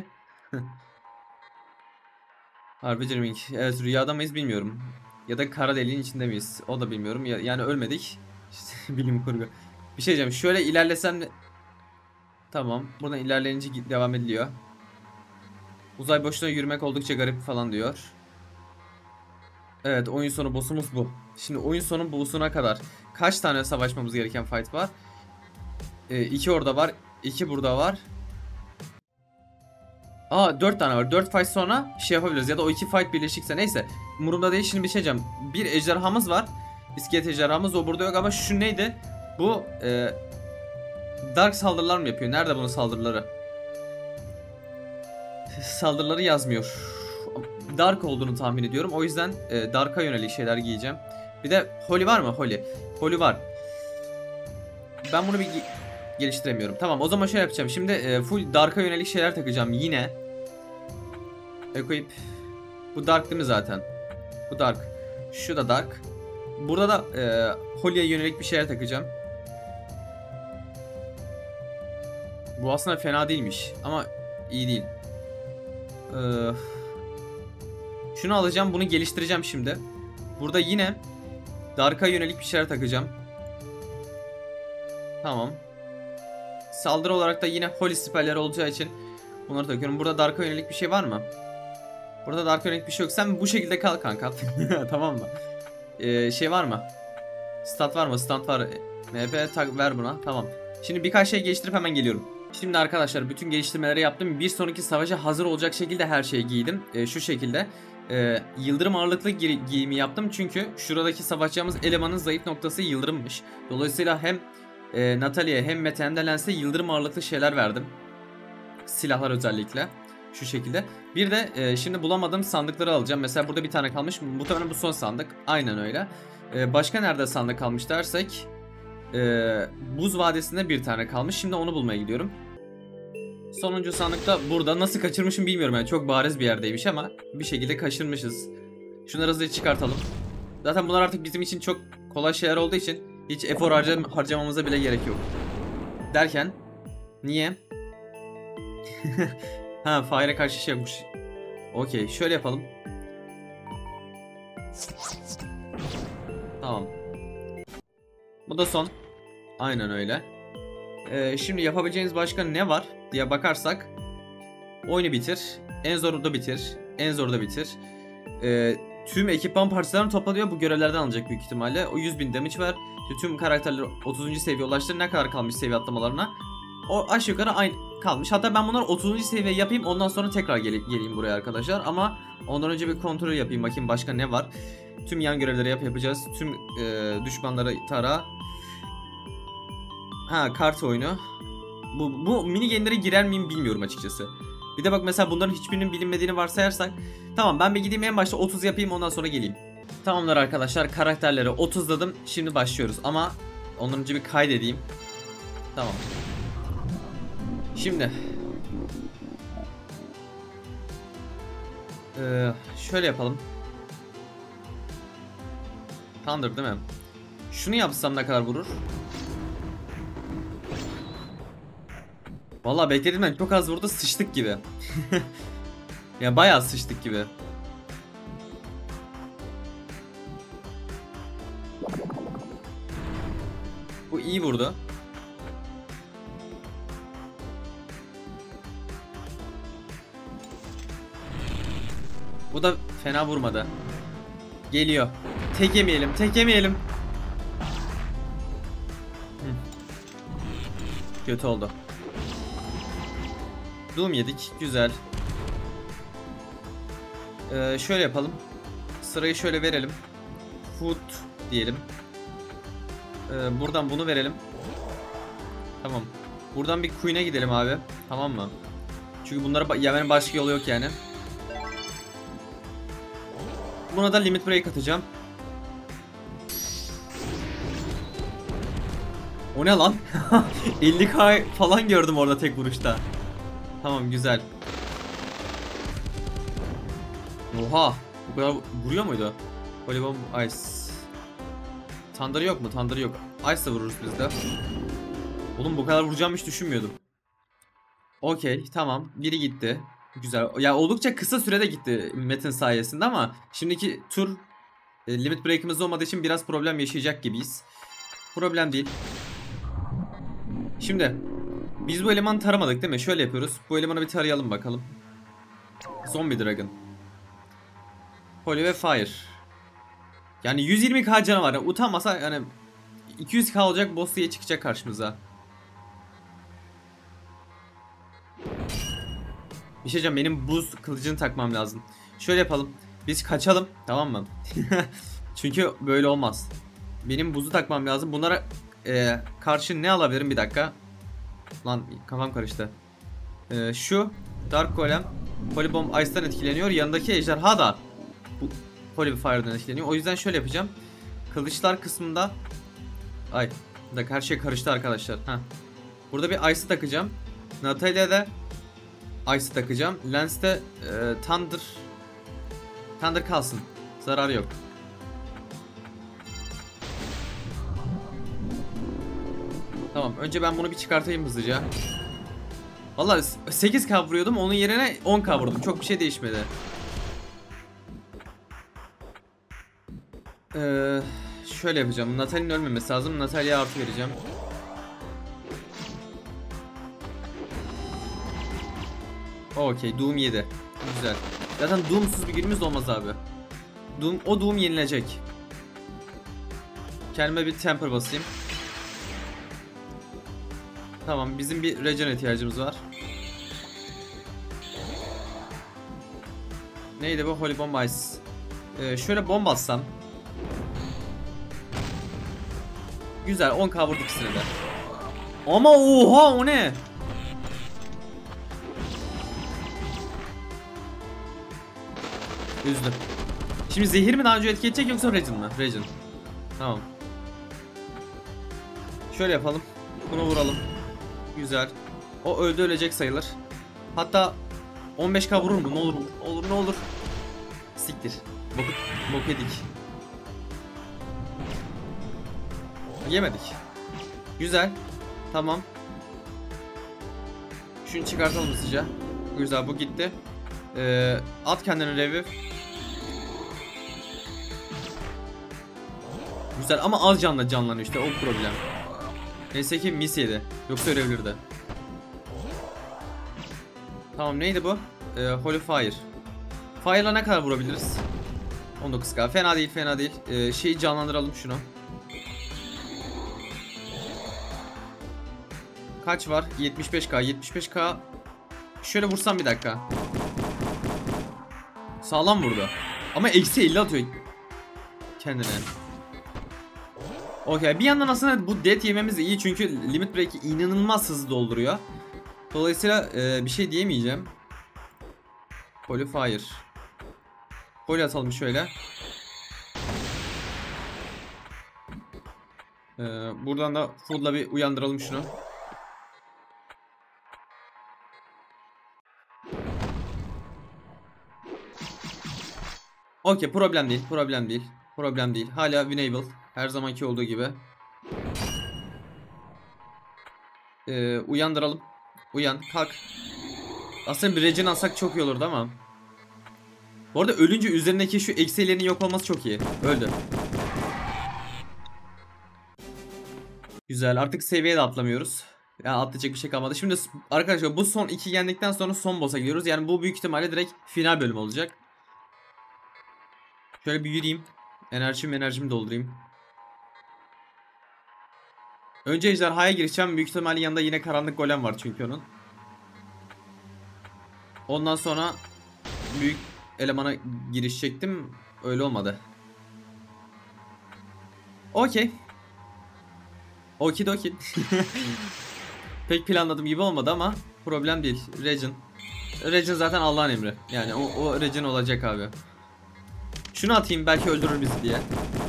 Harbici Ring. Evet, rüyada mıyız bilmiyorum. Ya da kara deliğin içinde miyiz? O da bilmiyorum. Ya, yani ölmedik. İşte, bilim kurgu. Bir şey diyeceğim. Şöyle ilerlesem... Tamam. Buradan ilerleyince devam ediliyor. Uzay boşluğuna yürümek oldukça garip falan diyor. Evet, oyun sonu boss'umuz bu. Şimdi oyun sonu boss'una kadar kaç tane savaşmamız gereken fight var? Ee, iki orada var. iki burada var. Aa, dört tane var. dört fight sonra şey yapabiliriz. Ya da o iki fight birleşikse, neyse. Umurumda değil, şimdi bir şey diyeceğim. Bir ejderhamız var. İskelet ejderhamız, o burada yok ama şu neydi? Bu e, Dark saldırılar mı yapıyor? Nerede bunun saldırıları? Saldırıları yazmıyor. Dark olduğunu tahmin ediyorum. O yüzden e, Dark'a yönelik şeyler giyeceğim. Bir de Holy var mı? Holy. Holy var. Ben bunu bir geliştiremiyorum. Tamam, o zaman şöyle yapacağım. Şimdi e, full Dark'a yönelik şeyler takacağım yine. Equip. Bu Dark değil mi zaten? Bu Dark. Şu da Dark. Burada da e, Holy'e yönelik bir şeyler takacağım. Bu aslında fena değilmiş ama iyi değil. Ee, Şunu alacağım, bunu geliştireceğim şimdi. Burada yine Dark'a yönelik bir şeyler takacağım. Tamam. Saldırı olarak da yine Holy Spell'ler olacağı için bunları takıyorum. Burada Dark'a yönelik bir şey var mı? Burada Dark'a yönelik bir şey yok. Sen bu şekilde kal kanka. Tamam mı? Ee, şey var mı? Stat var mı? Stat var. M P tak ver buna. Tamam. Şimdi birkaç şey geliştirip hemen geliyorum. Şimdi arkadaşlar bütün geliştirmeleri yaptım. Bir sonraki savaşa hazır olacak şekilde her şeyi giydim. Ee, şu şekilde. Ee, yıldırım ağırlıklı gi giyimi yaptım. Çünkü şuradaki savaşacağımız elemanın zayıf noktası yıldırımmış. Dolayısıyla hem e, Natalia'ya hem Mete hem de Lance'e yıldırım ağırlıklı şeyler verdim. Silahlar özellikle. Şu şekilde. Bir de e, şimdi bulamadığım sandıkları alacağım. Mesela burada bir tane kalmış. Muhtemelen bu son sandık. Aynen öyle. E, başka nerede sandık kalmış dersek. E, Buz Vadisi'nde bir tane kalmış. Şimdi onu bulmaya gidiyorum. Sonuncu sandıkta burada. Nasıl kaçırmışım bilmiyorum. Yani çok bariz bir yerdeymiş ama bir şekilde kaçırmışız. Şunları hızlıca çıkartalım. Zaten bunlar artık bizim için çok kolay şeyler olduğu için hiç efor harcam harcamamıza bile gerek yok. Derken niye? Ha, Fire'e karşı şey yapmış. Okey, şöyle yapalım. Tamam. Bu da son. Aynen öyle. Ee, şimdi yapabileceğiniz başka ne var diye bakarsak. Oyunu bitir. En zoru da bitir. En zoru da bitir. Ee, tüm ekipman parçalarını toplanıyor. Bu görevlerden alacak büyük ihtimalle. O yüz bin damage ver. Tüm karakterleri otuzuncu seviye ulaştır. Ne kadar kalmış seviye atlamalarına? O aşağı yukarı aynı kalmış. Hatta ben bunları otuzuncu seviye yapayım. Ondan sonra tekrar gel geleyim buraya arkadaşlar. Ama ondan önce bir kontrol yapayım. Bakayım başka ne var. Tüm yan görevleri yap yapacağız. Tüm e, düşmanları tara. Ha, kart oyunu. Bu, bu mini game'lere girer miyim bilmiyorum açıkçası. Bir de bak mesela bunların hiçbirinin bilinmediğini varsayarsak. Tamam, ben bir gideyim en başta otuz yapayım, ondan sonra geleyim. Tamamdır arkadaşlar, karakterleri otuzladım. Şimdi başlıyoruz ama ondan önce bir kaydedeyim. Tamam. Şimdi ee, şöyle yapalım. Thunder değil mi? Şunu yapsam ne kadar vurur? Vallahi beklediğimden çok az vurdu, sıçtık gibi. Ya bayağı sıçtık gibi. Bu iyi vurdu. Bu da fena vurmadı. Geliyor. Tek yemeyelim, tek yemeyelim. Hı. Kötü oldu. Doom yedik, güzel. Ee, şöyle yapalım. Sırayı şöyle verelim. Food diyelim. Ee, buradan bunu verelim. Tamam. Buradan bir Queen'e gidelim abi. Tamam mı? Çünkü bunlara yemenin başka yolu yok yani. Buna da limit break atacağım. O ne lan? elli K falan gördüm orada tek vuruşta. Tamam, güzel. Oha, bu kadar vuruyor muydu? Volleyball Ice. Thunder yok mu? Thunder yok. Ice'la vururuz biz de. Oğlum bu kadar vuracağım hiç düşünmüyordum. Okey, tamam. Biri gitti. Güzel. Ya oldukça kısa sürede gitti Metin sayesinde ama şimdiki tur e, limit break'imiz olmadığı için biraz problem yaşayacak gibiyiz. Problem değil. Şimdi biz bu elemanı taramadık değil mi? Şöyle yapıyoruz. Bu elemanı bir tarayalım bakalım. Zombie Dragon. Holy ve Fire. Yani yüz yirmi K canı var. Yani utanmasa yani iki yüz K olacak boss diye çıkacak karşımıza. Bir şey diyeceğim, benim buz kılıcını takmam lazım. Şöyle yapalım. Biz kaçalım, tamam mı? Çünkü böyle olmaz. Benim buzu takmam lazım. Bunlara e, karşı ne alabilirim, bir dakika. Lan kafam karıştı. E, şu Dark Golem Holy Bomb Ice'dan etkileniyor. Yanındaki ejderha da bu Holy Fire'dan etkileniyor. O yüzden şöyle yapacağım. Kılıçlar kısmında ay, bir dakika, her şey karıştı arkadaşlar. Heh. Burada bir Ice'ı takacağım. Natalia'da Ice'ı takacağım. Lance'de e, Thunder Thunder kalsın. Zararı yok. Tamam, önce ben bunu bir çıkartayım hızlıca. Vallahi sekiz K vuruyordum, onun yerine on K vurdum. Çok bir şey değişmedi. Ee, şöyle yapacağım. Natalie'nin ölmemesi lazım. Natalie'ye artı vereceğim. Okey, Doom yedi. Güzel. Zaten Doom'suz bir günümüz olmaz abi. Doom, o Doom yenilecek. Kendime bir temper basayım. Tamam, bizim bir regen ihtiyacımız var. Neydi bu? Holy Bomb Ice. Ee, şöyle bomba atsam. Güzel, on K vurduk ikisine de. Ama oha, o ne? Üzdüm. Şimdi zehir mi daha önce etki edecek yoksa regen mi? Regen. Tamam. Şöyle yapalım. Bunu vuralım. Güzel. O öldü, ölecek sayılır. Hatta on beş K vurur mu? Ne olur olur ne olur. Siktir. Bok, bok yedik. Yemedik. Güzel. Tamam. Şunu çıkartalım hızlıca. Güzel, bu gitti. Ee, at kendini revive. Güzel ama az canla canlanıyor işte, o problem. Neyse ki miss yedi. Yoksa ölebilirdi. Tamam, neydi bu? Ee, Holy Fire. Fire'la ne kadar vurabiliriz? on dokuz K. Fena değil, fena değil. Ee, şeyi canlandıralım şunu. Kaç var? yetmiş beş K. yetmiş beş K. Şöyle vursam bir dakika. Sağlam vurdu. Ama eksi elli atıyor kendine. Okey, bir yandan aslında bu death yememiz de iyi çünkü limit break'i inanılmaz hızlı dolduruyor. Dolayısıyla e, bir şey diyemeyeceğim. Holy Fire. Holy atalım şöyle. Ee, buradan da Food'la bir uyandıralım şunu. Okey, problem değil, problem değil. Problem değil. Hala winnable. Her zamanki olduğu gibi. Ee, uyandıralım. Uyan, kalk. Aslında bir regen alsak çok iyi olurdu ama. Bu arada ölünce üzerindeki şu eksilerin yok olması çok iyi. Öldü. Güzel, artık seviyeye de atlamıyoruz. Yani atlayacak bir şey kalmadı. Şimdi arkadaşlar bu son iki yendikten sonra son boss'a gidiyoruz. Yani bu büyük ihtimalle direkt final bölüm olacak. Şöyle bir yürüyeyim. Enerjimi enerjimi doldurayım. Önce ejderhaya gireceğim. Büyük ihtimalle yanında yine karanlık golem var çünkü onun. Ondan sonra büyük elemana girişecektim. Öyle olmadı. Okey. Okidoki. Pek planladığım gibi olmadı ama problem değil. Regen. Regen zaten Allah'ın emri. Yani o, o Regen olacak abi. Şunu atayım, belki öldürür bizi diye.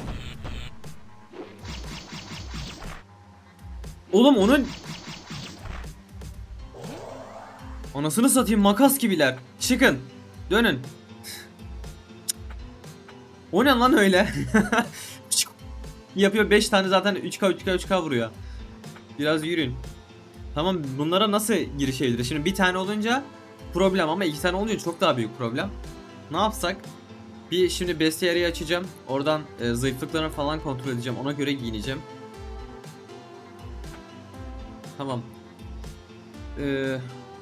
Oğlum onun... Anasını satayım, makas gibiler. Çıkın. Dönün. O ne lan öyle? Yapıyor beş tane zaten üç K üç K üç K vuruyor. Biraz yürüyün. Tamam, bunlara nasıl girişebiliriz? Şimdi bir tane olunca problem ama iki tane olunca çok daha büyük problem. Ne yapsak? Bir şimdi bestiary'i açacağım. Oradan e, zayıflıklarını falan kontrol edeceğim. Ona göre giyineceğim. Tamam. Ee,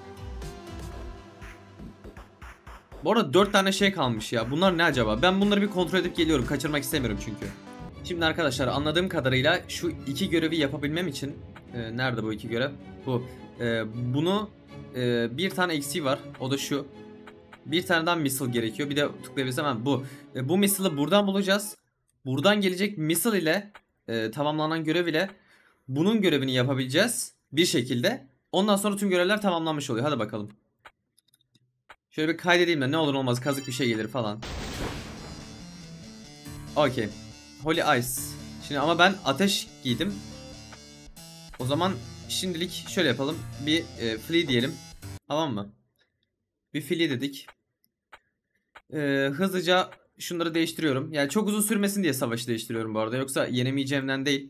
bu arada dört tane şey kalmış ya. Bunlar ne acaba? Ben bunları bir kontrol edip geliyorum. Kaçırmak istemiyorum çünkü. Şimdi arkadaşlar anladığım kadarıyla şu iki görevi yapabilmem için e, nerede bu iki görev? Bu. E, bunu e, bir tane eksiği var. O da şu. Bir tane daha missile gerekiyor. Bir de tıklayabilsem hemen bu. E, bu missile'ı buradan bulacağız. Buradan gelecek missile ile e, tamamlanan görev ile bunun görevini yapabileceğiz bir şekilde. Ondan sonra tüm görevler tamamlanmış oluyor. Hadi bakalım. Şöyle bir kaydedeyim de ne olur olmaz kazık bir şey gelir falan. Okey. Holy Ice. Şimdi ama ben ateş giydim. O zaman şimdilik şöyle yapalım. Bir e, flee diyelim. Tamam mı? Bir flee dedik. E, hızlıca şunları değiştiriyorum. Yani çok uzun sürmesin diye savaşı değiştiriyorum bu arada. Yoksa yenemeyeceğimden değil.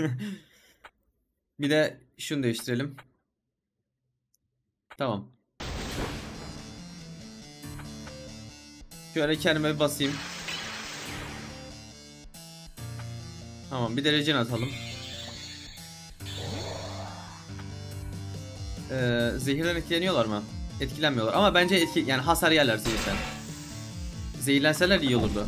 Bir de şunu değiştirelim. Tamam. Şöyle kendime bir basayım. Tamam, bir de regen atalım. Ee, zehirden etkileniyorlar mı? Etkilenmiyorlar ama bence etki yani hasar yerler zehirden. Zehirlenseler iyi olurdu.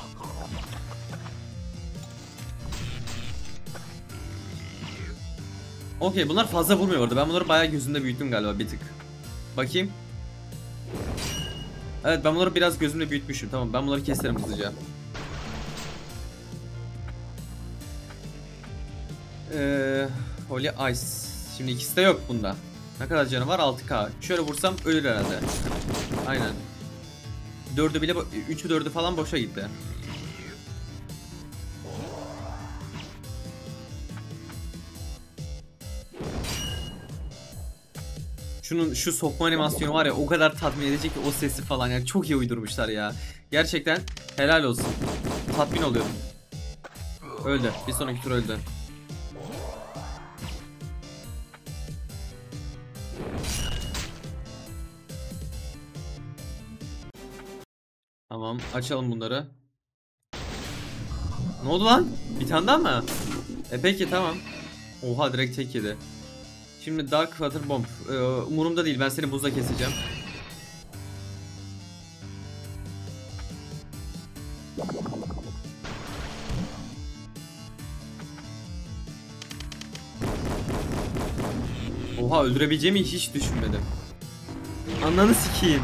Okey, bunlar fazla vurmuyor orada. Ben bunları bayağı gözümde büyüttüm galiba bir tık. Bakayım. Evet, ben bunları biraz gözümde büyütmüşüm. Tamam, ben bunları keserim hızlıca. Ee, Holy Ice. Şimdi ikisi de yok bunda. Ne kadar canı var? altı K. Şöyle vursam ölür herhalde. Aynen. dördü bile, üçü dördü falan boşa gitti. Şunun şu sokma animasyonu var ya, o kadar tatmin edecek ki, o sesi falan yani çok iyi uydurmuşlar ya. Gerçekten helal olsun. Tatmin oluyorum. Öldü. Bir sonraki tur öldü. Tamam, açalım bunları. Ne oldu lan? Bir tane daha mı? E peki, tamam. Oha, direkt tek yedi. Şimdi Dark Water Bomb. Ee, umurumda değil, ben seni buzla keseceğim. Oha, öldürebileceğimi hiç düşünmedim. Ananı sikeyim.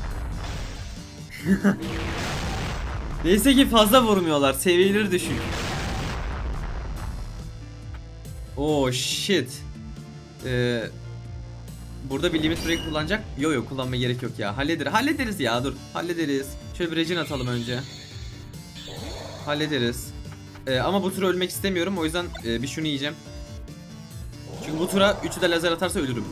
Neyse ki fazla vurmuyorlar. Seviyeleri düşük. Oh shit. Ee, burada bir limit break kullanacak. Yo yo, kullanmaya gerek yok ya. Hallederiz. Hallederiz ya, dur. Hallederiz. Şöyle bir regen atalım önce. Hallederiz. Ee, ama bu tur ölmek istemiyorum. O yüzden e, bir şunu yiyeceğim. Çünkü bu tura üçü de lazer atarsa ölürüm.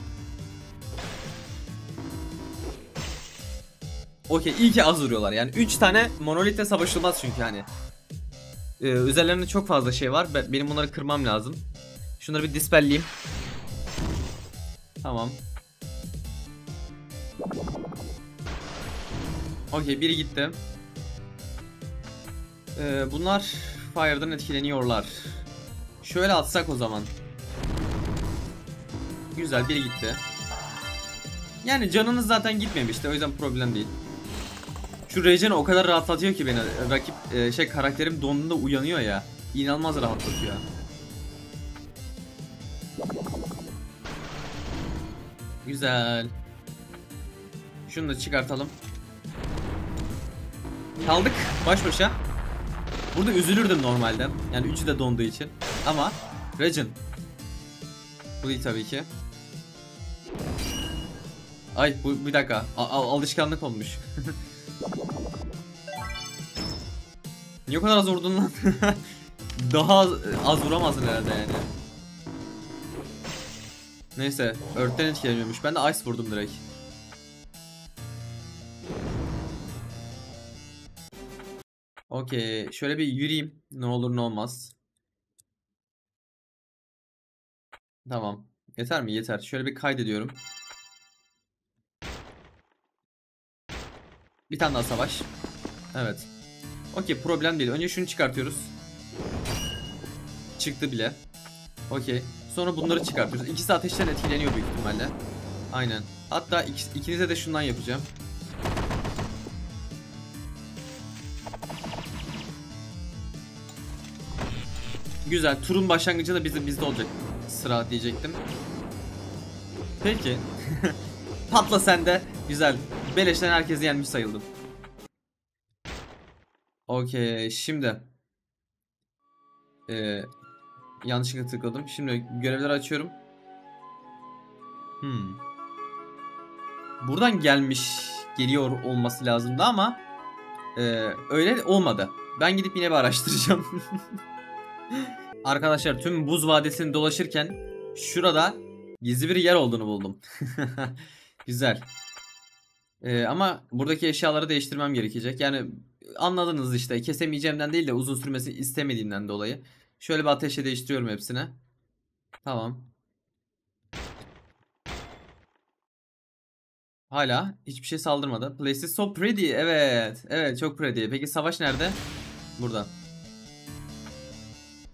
Okey, iyi ki az vuruyorlar yani. üç tane monolitle savaşılmaz çünkü hani. Ee, üzerlerinde çok fazla şey var. Benim bunları kırmam lazım. Şunları bir dispelleyeyim. Tamam. Okey, biri gitti. Ee, bunlar fire'dan etkileniyorlar. Şöyle atsak o zaman. Güzel, biri gitti. Yani canınız zaten gitmemişti, o yüzden problem değil. Şu regen o kadar rahatlatıyor ki beni. Rakip e, şey karakterim donduğunda uyanıyor ya. İnanılmaz rahatlatıyor. Güzel. Şunu da çıkartalım. Kaldık baş başa. Burada üzülürdüm normalde. Yani üçü de donduğu için. Ama regen. Bu değil tabii ki. Ay bu bir dakika. A al alışkanlık olmuş. Niye o kadar az vurdun lan? Daha az, az vuramazsın herhalde yani. Neyse, Earth'ten etkileniyormuş. Ben de Ice vurdum direkt. Okey, şöyle bir yürüyeyim. Ne olur ne olmaz. Tamam. Yeter mi? Yeter. Şöyle bir kaydediyorum. Bir tane daha savaş. Evet. Okey, problem değil. Önce şunu çıkartıyoruz. Çıktı bile. Okey. Sonra bunları çıkartıyoruz. İkisi ateşten etkileniyor büyük ihtimalle. Aynen. Hatta ikinize de şundan yapacağım. Güzel. Turun başlangıcında bizim bizde olacak sıra diyecektim. Peki. Patla sen de. Güzel. Beleşten herkesi yenmiş sayıldım. Okey. Şimdi. Ee, yanlışlıkla tıkladım. Şimdi görevleri açıyorum. Hmm. Buradan gelmiş. Geliyor olması lazımdı ama e, öyle olmadı. Ben gidip yine bir araştıracağım. Arkadaşlar, tüm buz vadisini dolaşırken şurada gizli bir yer olduğunu buldum. Güzel. Ee, ama buradaki eşyaları değiştirmem gerekecek. Yani anladınız işte, kesemeyeceğimden değil de uzun sürmesini istemediğimden dolayı. Şöyle bir ateşe değiştiriyorum hepsine. Tamam. Hala hiçbir şey saldırmadı. Place is so pretty. Evet. Evet, çok pretty. Peki savaş nerede? Burada.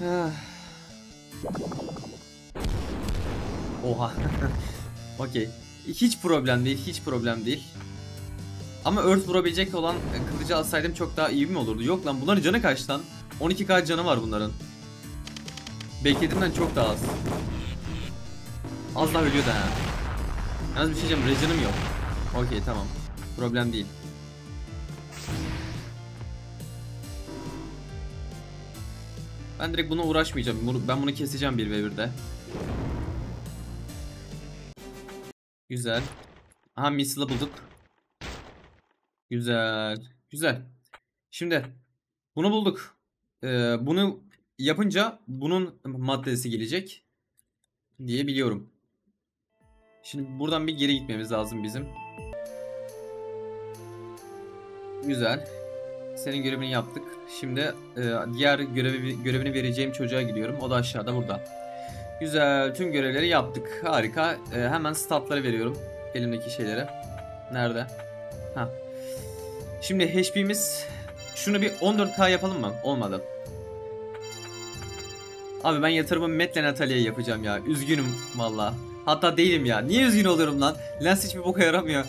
Oha. Okey. Hiç problem değil, hiç problem değil. Ama Earth vurabilecek olan kılıcı alsaydım çok daha iyi mi olurdu? Yok lan, bunların canı kaç lan? on iki K canı var bunların. Beklediğimden çok daha az. Az daha ölüyor da ha. Yalnız bir şey diyeceğim, regen'im yok. Okey, tamam. Problem değil. Ben direkt buna uğraşmayacağım. Ben bunu keseceğim bir ve birde. Güzel. Aha, missile'ı bulduk. Güzel. Güzel. Şimdi bunu bulduk. Ee, bunu yapınca bunun maddesi gelecek diye biliyorum. Şimdi buradan bir geri gitmemiz lazım bizim. Güzel. Senin görevini yaptık. Şimdi e, diğer görevi, görevini vereceğim çocuğa gidiyorum. O da aşağıda, burada. Güzel. Tüm görevleri yaptık. Harika. E, hemen statları veriyorum. Elimdeki şeylere. Nerede? Ha. Şimdi H P'miz, şunu bir on dört K yapalım mı? Olmadı. Abi ben yatırımımı Metle Natalia'ya yapacağım ya. Üzgünüm valla. Hatta değilim ya. Niye üzgün oluyorum lan? Lens hiçbir boka yaramıyor.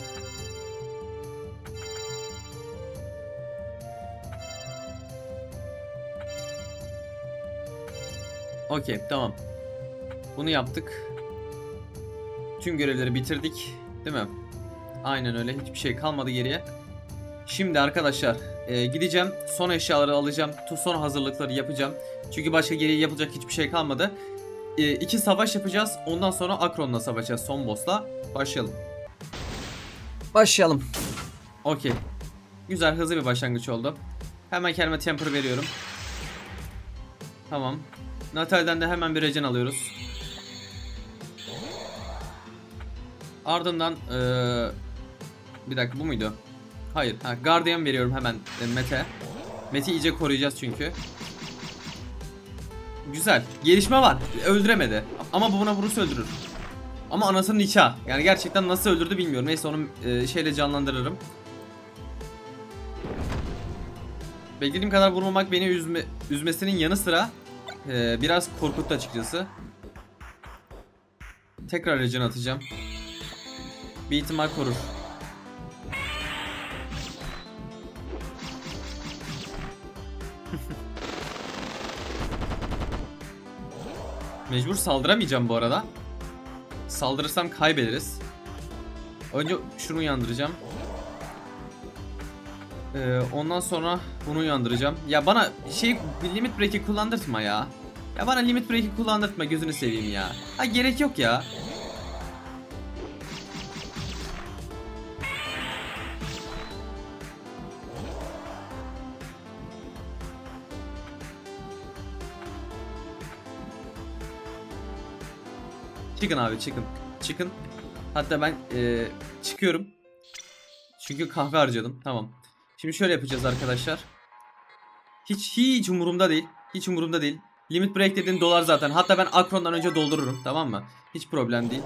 Okey, tamam. Bunu yaptık. Tüm görevleri bitirdik. Değil mi? Aynen öyle. Hiçbir şey kalmadı geriye. Şimdi arkadaşlar e, gideceğim. Son eşyaları alacağım. Son hazırlıkları yapacağım. Çünkü başka geriye yapacak hiçbir şey kalmadı. E, iki savaş yapacağız. Ondan sonra Akron'la savaşacağız. Son boss'la. Başlayalım. Başlayalım. Okey. Güzel, hızlı bir başlangıç oldu. Hemen kendime temper veriyorum. Tamam. Natal'den de hemen bir regen alıyoruz. Ardından ee, bir dakika, bu muydu? Hayır. Ha, Guardian veriyorum hemen e, Mete. Mete'yi iyice koruyacağız çünkü. Güzel. Gelişme var. Öldüremedi. Ama bu buna vurursa öldürür. Ama anasının nikahı. Yani gerçekten nasıl öldürdü bilmiyorum. Neyse, onu e, şeyle canlandırırım. Beklediğim kadar vurmamak beni üzme, üzmesinin yanı sıra e, biraz korkuttu açıkçası. Tekrar regen atacağım. Bir ihtimal korur. Mecbur saldıramayacağım bu arada. Saldırırsam kaybederiz. Önce şunu uyandıracağım. Ee, ondan sonra bunu uyandıracağım. Ya bana şey, limit break'i kullandırtma ya. Ya bana limit break'i kullandırtma, gözünü seveyim ya. Ha, gerek yok ya. Çıkın abi, çıkın. Çıkın. Hatta ben e, çıkıyorum. Çünkü kahve harcadım. Tamam. Şimdi şöyle yapacağız arkadaşlar. Hiç hiç umurumda değil. Hiç umurumda değil. Limit break dediğin dolar zaten. Hatta ben Akron'dan önce doldururum. Tamam mı? Hiç problem değil.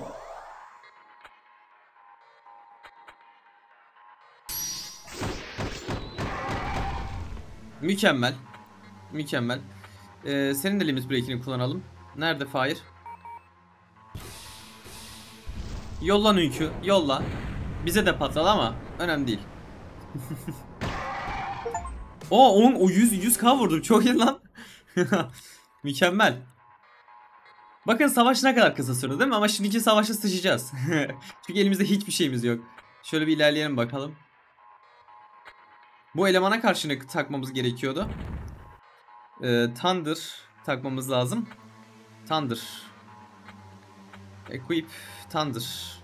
Mükemmel. Mükemmel. Ee, senin de limit break'ini kullanalım. Nerede Fire? Yolla Nünkü. Yolla. Bize de patladı ama önemli değil. O on o yüz yüz K vurdum. Çok iyi lan. Mükemmel. Bakın savaş ne kadar kısa sürdü değil mi? Ama şimdiki savaşa sıçacağız. Çünkü elimizde hiçbir şeyimiz yok. Şöyle bir ilerleyelim bakalım. Bu elemana karşı ne takmamız gerekiyordu? Ee, Thunder takmamız lazım. Thunder. Equip Thunder.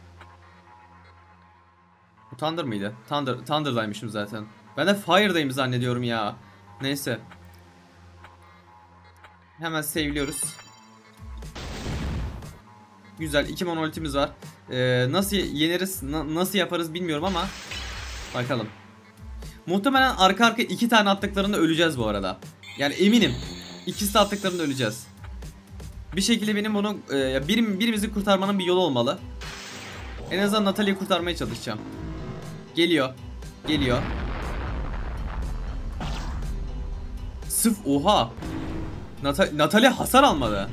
Bu Thunder mıydı? Thunder, Thunder'daymışım zaten. Ben de Fire'dayım zannediyorum ya. Neyse. Hemen save'liyoruz. Güzel, iki monolitimiz var. Ee, nasıl yeneriz, na nasıl yaparız bilmiyorum ama bakalım. Muhtemelen arka arka iki tane attıklarında öleceğiz bu arada. Yani eminim. İkisi de attıklarında öleceğiz. Bir şekilde benim bunu e, bir, birimizi kurtarmanın bir yolu olmalı. En azından Natalia'yı kurtarmaya çalışacağım. Geliyor. Geliyor. Sıf, oha. Nat Natalia hasar almadı.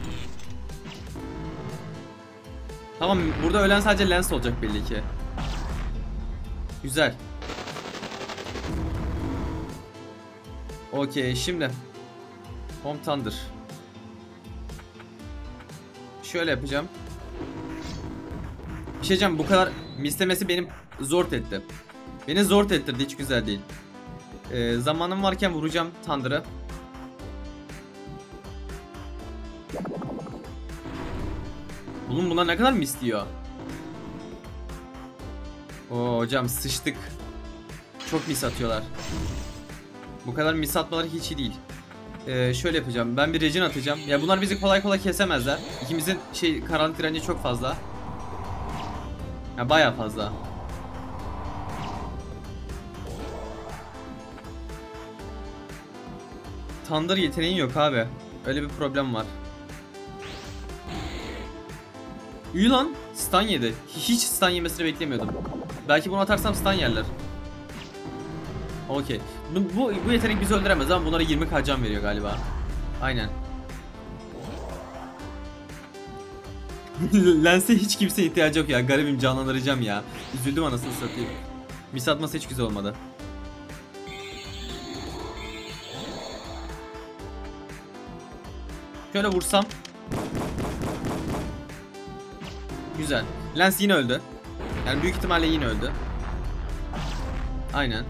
Tamam, burada ölen sadece Lens olacak belli ki. Güzel. Okey, şimdi Home Thunder. Şöyle yapacağım. Bir şey diyeceğim, bu kadar mislemesi benim zor etti. Beni zor ettirdi, hiç güzel değil. Ee, zamanım varken vuracağım Thunder'ı. Oğlum bunlar ne kadar misliyor. Oo hocam, sıçtık. Çok mis atıyorlar. Bu kadar mis atmaları hiç iyi değil. Ee, şöyle yapacağım. Ben bir regen atacağım. Ya bunlar bizi kolay kolay kesemezler. İkimizin şey karanlık direnci çok fazla. Ya bayağı fazla. Thunder yeteneğin yok abi. Öyle bir problem var. İyi lan. Stun yedi. Hiç stun yemesini beklemiyordum. Belki bunu atarsam stun yerler. Okey. Bu, bu, bu yetenek bizi öldüremez ama bunlara yirmi k can veriyor galiba. Aynen. Lens'e hiç kimseye ihtiyacı yok ya. Garibim, canlandıracağım ya. Üzüldüm anasını satayım. Mis atması hiç güzel olmadı. Şöyle vursam. Güzel. Lens yine öldü. Yani büyük ihtimalle yine öldü. Aynen.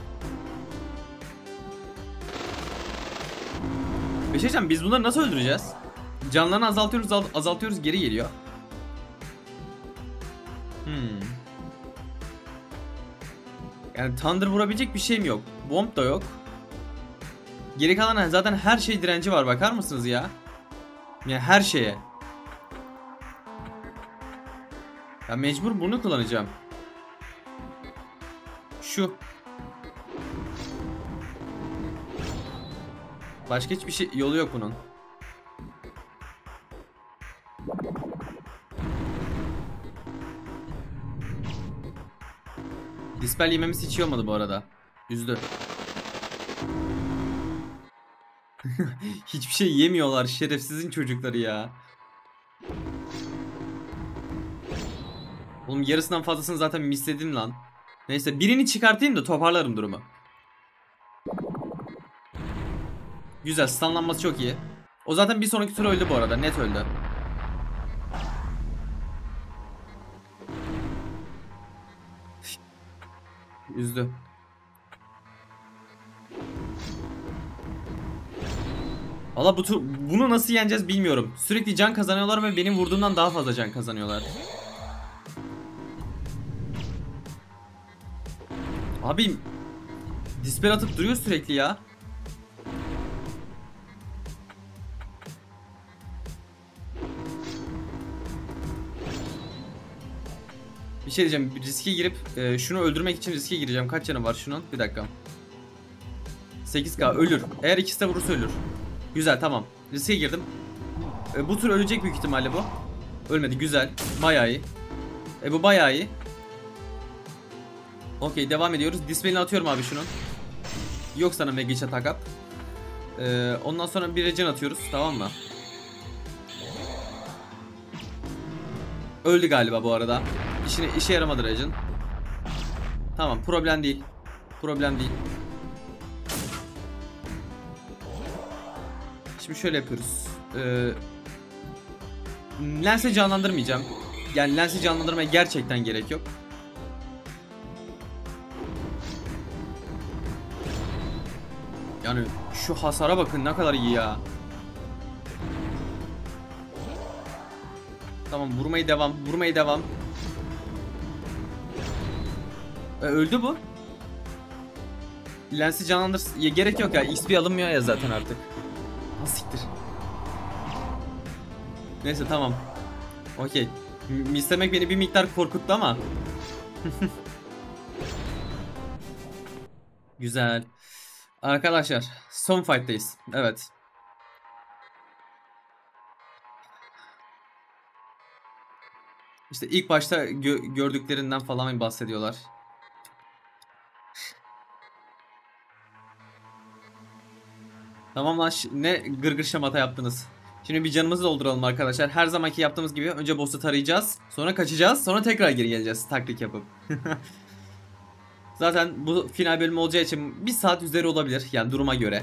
Bir şey diyeceğim, biz bunları nasıl öldüreceğiz? Canlarını azaltıyoruz azaltıyoruz geri geliyor. Hmm. Yani Thunder vurabilecek bir şeyim yok. Bomb da yok. Geri kalan zaten her şey direnci var, bakar mısınız ya? Yani her şeye. Ya mecbur bunu kullanacağım. Şu. Başka hiçbir şey yolu yok bunun. Dispel yememiz hiç iyi olmadı bu arada. Üzdü. Hiçbir şey yemiyorlar şerefsizin çocukları ya. Oğlum yarısından fazlasını zaten misledim lan. Neyse, birini çıkartayım da toparlarım durumu. Güzel, stunlanması çok iyi. O zaten bir sonraki tur öldü bu arada, net öldü. Üzdü. Valla bu tur, bunu nasıl yeneceğiz bilmiyorum. Sürekli can kazanıyorlar ve benim vurduğumdan daha fazla can kazanıyorlar. Abi dispel atıp duruyor sürekli ya. Bir şey diyeceğim, riske girip e, şunu öldürmek için riske gireceğim. Kaç canı var şunun? Bir dakika. sekiz k ölür. Eğer ikisi de vurursa ölür. Güzel, tamam. Riske girdim. E, bu tur ölecek büyük ihtimalle bu. Ölmedi, güzel. Bayağı iyi. E bu bayağı iyi. Okey, devam ediyoruz. Dispel'ini atıyorum abi şunun. Yok sana mega attack up. E, ondan sonra bir regen atıyoruz, tamam mı? Öldü galiba bu arada. İşine, işe yaramadı regen. Tamam, problem değil. Problem değil. Şimdi şöyle yapıyoruz. Ee, Lens'i canlandırmayacağım. Yani Lens'i canlandırmaya gerçekten gerek yok. Yani şu hasara bakın ne kadar iyi ya. Tamam, vurmayı devam. Vurmayı devam. Ee, öldü bu. Lens'i canlandır. Ya, gerek yok ya. X P alınmıyor ya zaten artık. Ha siktir. Neyse, tamam. Okey. Mislemek beni bir miktar korkuttu ama. Güzel. Arkadaşlar son fight'tayız. Evet. İşte ilk başta gö gördüklerinden falan bahsediyorlar. Tamam lan, ne gırgır şamata yaptınız. Şimdi bir canımızı dolduralım arkadaşlar. Her zamanki yaptığımız gibi önce boss'u tarayacağız. Sonra kaçacağız. Sonra tekrar geri geleceğiz taktik yapıp. Zaten bu final bölümü olacağı için bir saat üzeri olabilir. Yani duruma göre.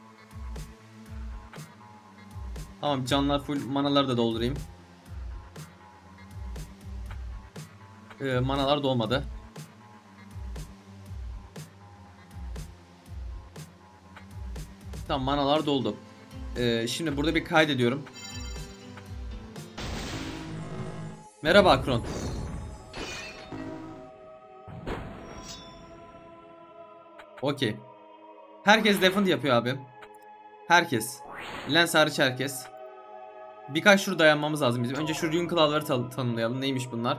Tamam, canlar full, manaları da doldurayım. Ee, manalar dolmadı. Tamam, manalar doldu. Ee, şimdi burada bir kaydediyorum. Merhaba Akron. Okey. Herkes defend yapıyor abi. Herkes. Lens hariç herkes. Birkaç tur dayanmamız lazım bizim. Önce şu Rune Claw'ları tan tanımlayalım. Neymiş bunlar?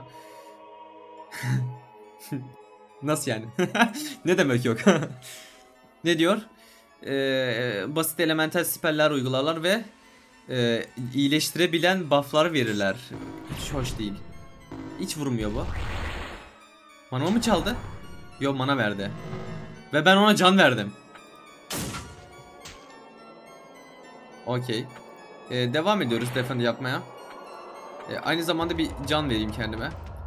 Nasıl yani? Ne demek yok? Ne diyor? Ee, basit elemental spell'ler uygularlar ve e, iyileştirebilen buff'lar verirler. Hiç hoş değil. Hiç vurmuyor bu. Mana mı çaldı? Yo, mana verdi. Ve ben ona can verdim. Okey. Ee, devam ediyoruz defend yapmaya. Ee, aynı zamanda bir can vereyim kendime.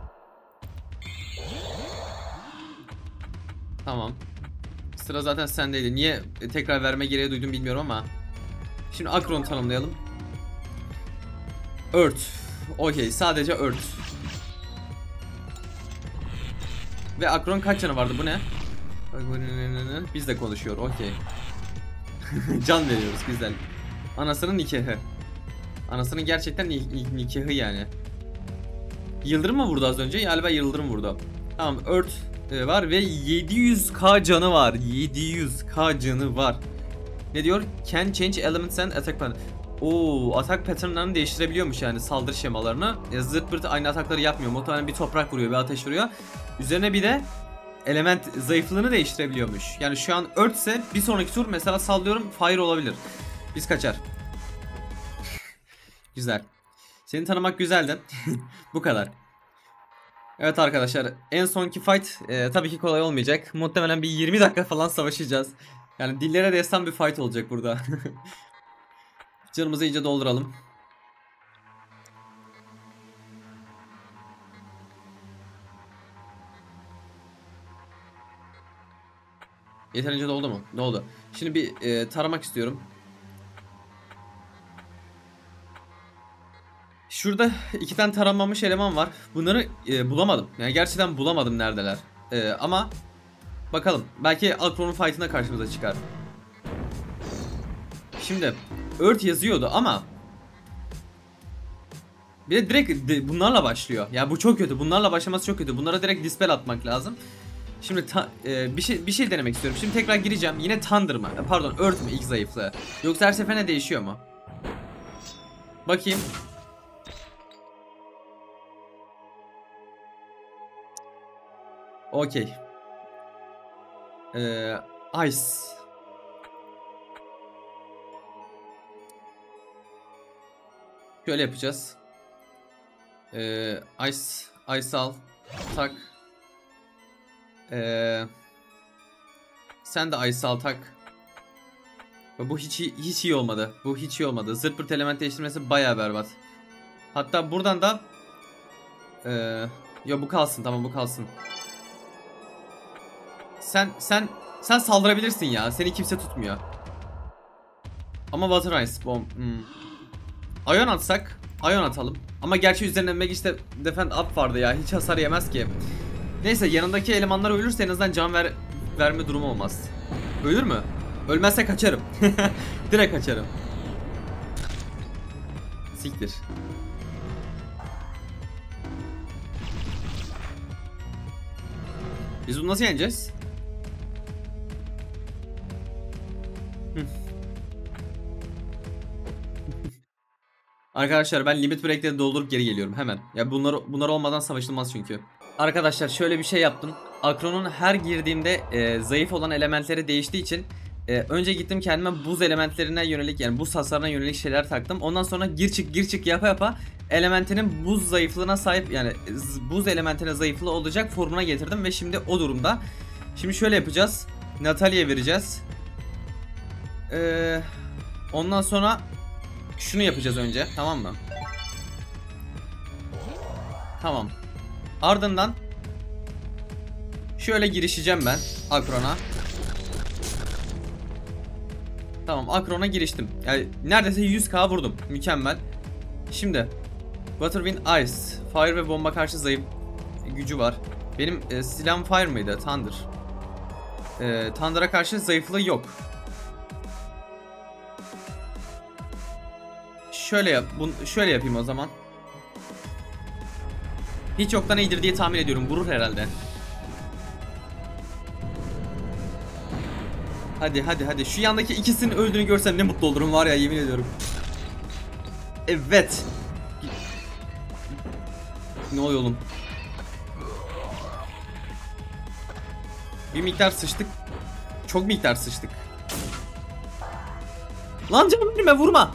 Tamam. Sıra zaten sendeydi. Niye tekrar verme gereği duydum bilmiyorum ama. Şimdi Akron'u tanımlayalım. Earth. Okey, sadece Earth. Ve Akron kaç canı vardı, bu ne? Biz de konuşuyor, okey. Can veriyoruz, güzel. Anasının nikahı. Anasının gerçekten nikahı yani. Yıldırım mı vurdu az önce? Galiba yıldırım vurdu. Tamam, Earth var ve yedi yüz K canı var. yedi yüz K canı var. Ne diyor? Can change elements and attack pattern. Oo, atak patternlarını değiştirebiliyormuş yani, saldırı şemalarını. E, zırt pırt aynı atakları yapmıyor. Muhtemelen bir toprak vuruyor, bir ateş vuruyor. Üzerine bir de element zayıflığını değiştirebiliyormuş. Yani şu an Earth ise bir sonraki tur mesela sallıyorum Fire olabilir. Biz kaçar. Güzel. Seni tanımak güzeldi. Bu kadar. Evet arkadaşlar, en sonki fight e, tabii ki kolay olmayacak. Muhtemelen bir yirmi dakika falan savaşacağız. Yani dillere destan bir fight olacak burada. Canımızı iyice dolduralım. Yeterince doldu mu? Doldu. Şimdi bir e, taramak istiyorum. Şurada iki tane taranmamış eleman var. Bunları e, bulamadım. Yani gerçekten bulamadım neredeler. E, ama bakalım. Belki Akron'un fight'ına karşımıza çıkar. Şimdi Earth yazıyordu ama bir de direkt de bunlarla başlıyor. Ya bu çok kötü. Bunlarla başlaması çok kötü. Bunlara direkt dispel atmak lazım. Şimdi ta, e, bir şey bir şey denemek istiyorum. Şimdi tekrar gireceğim. Yine Thunder mı? Pardon, Earth mü ilk zayıflığı? Yoksa her seferinde değişiyor mu? Bakayım. Okey. Ee, Ice. Şöyle yapacağız. Ee, Ice, Ice al, tak. Ee, sen de Ice al, tak. Bu hiç iyi, hiç iyi olmadı. Bu hiç iyi olmadı. Zırt pırt element değiştirmesi bayağı berbat. Hatta buradan da ee, yo bu kalsın, tamam bu kalsın. Sen sen sen saldırabilirsin ya. Seni kimse tutmuyor. Ama Water Ice bomb. Hmm. Ion atsak, Ion atalım. Ama gerçi üzerine Magic Defend Up vardı ya. Hiç hasar yemez ki. Neyse, yanındaki elemanlar ölürse en azından can ver verme durumu olmaz. Ölür mü? Ölmezse kaçarım. Direkt kaçarım. Siktir. Biz bunu nasıl yeneceğiz? Arkadaşlar ben limit break'leri doldurup geri geliyorum hemen. Ya bunlar bunlar olmadan savaşılmaz çünkü. Arkadaşlar şöyle bir şey yaptım. Akron'un her girdiğimde e, zayıf olan elementleri değiştiği için e, önce gittim kendime buz elementlerine yönelik, yani buz hasarına yönelik şeyler taktım. Ondan sonra gir çık gir çık yapa yapa elementinin buz zayıflığına sahip, yani buz elementine zayıflığı olacak formuna getirdim ve şimdi o durumda. Şimdi şöyle yapacağız. Natalia'ya vereceğiz. Eee Ondan sonra şunu yapacağız önce, tamam mı? Tamam. Ardından şöyle girişeceğim ben Akron'a. Tamam, Akron'a giriştim. Yani neredeyse yüz K vurdum. Mükemmel. Şimdi Waterwind Ice, Fire ve bomba karşı zayıf gücü var. Benim e, silahım Fire mıydı? Thunder. E, Thunder'a karşı zayıflığı yok. Şöyle yap, bunu şöyle yapayım o zaman. Hiç yoktan iyidir diye tahmin ediyorum. Vurur herhalde. Hadi hadi hadi. Şu yandaki ikisinin öldüğünü görsem ne mutlu olurum var ya, yemin ediyorum. Evet. Ne oluyor oğlum? Bir miktar sıçtık. Çok miktar sıçtık. Lan canım benim, vurma.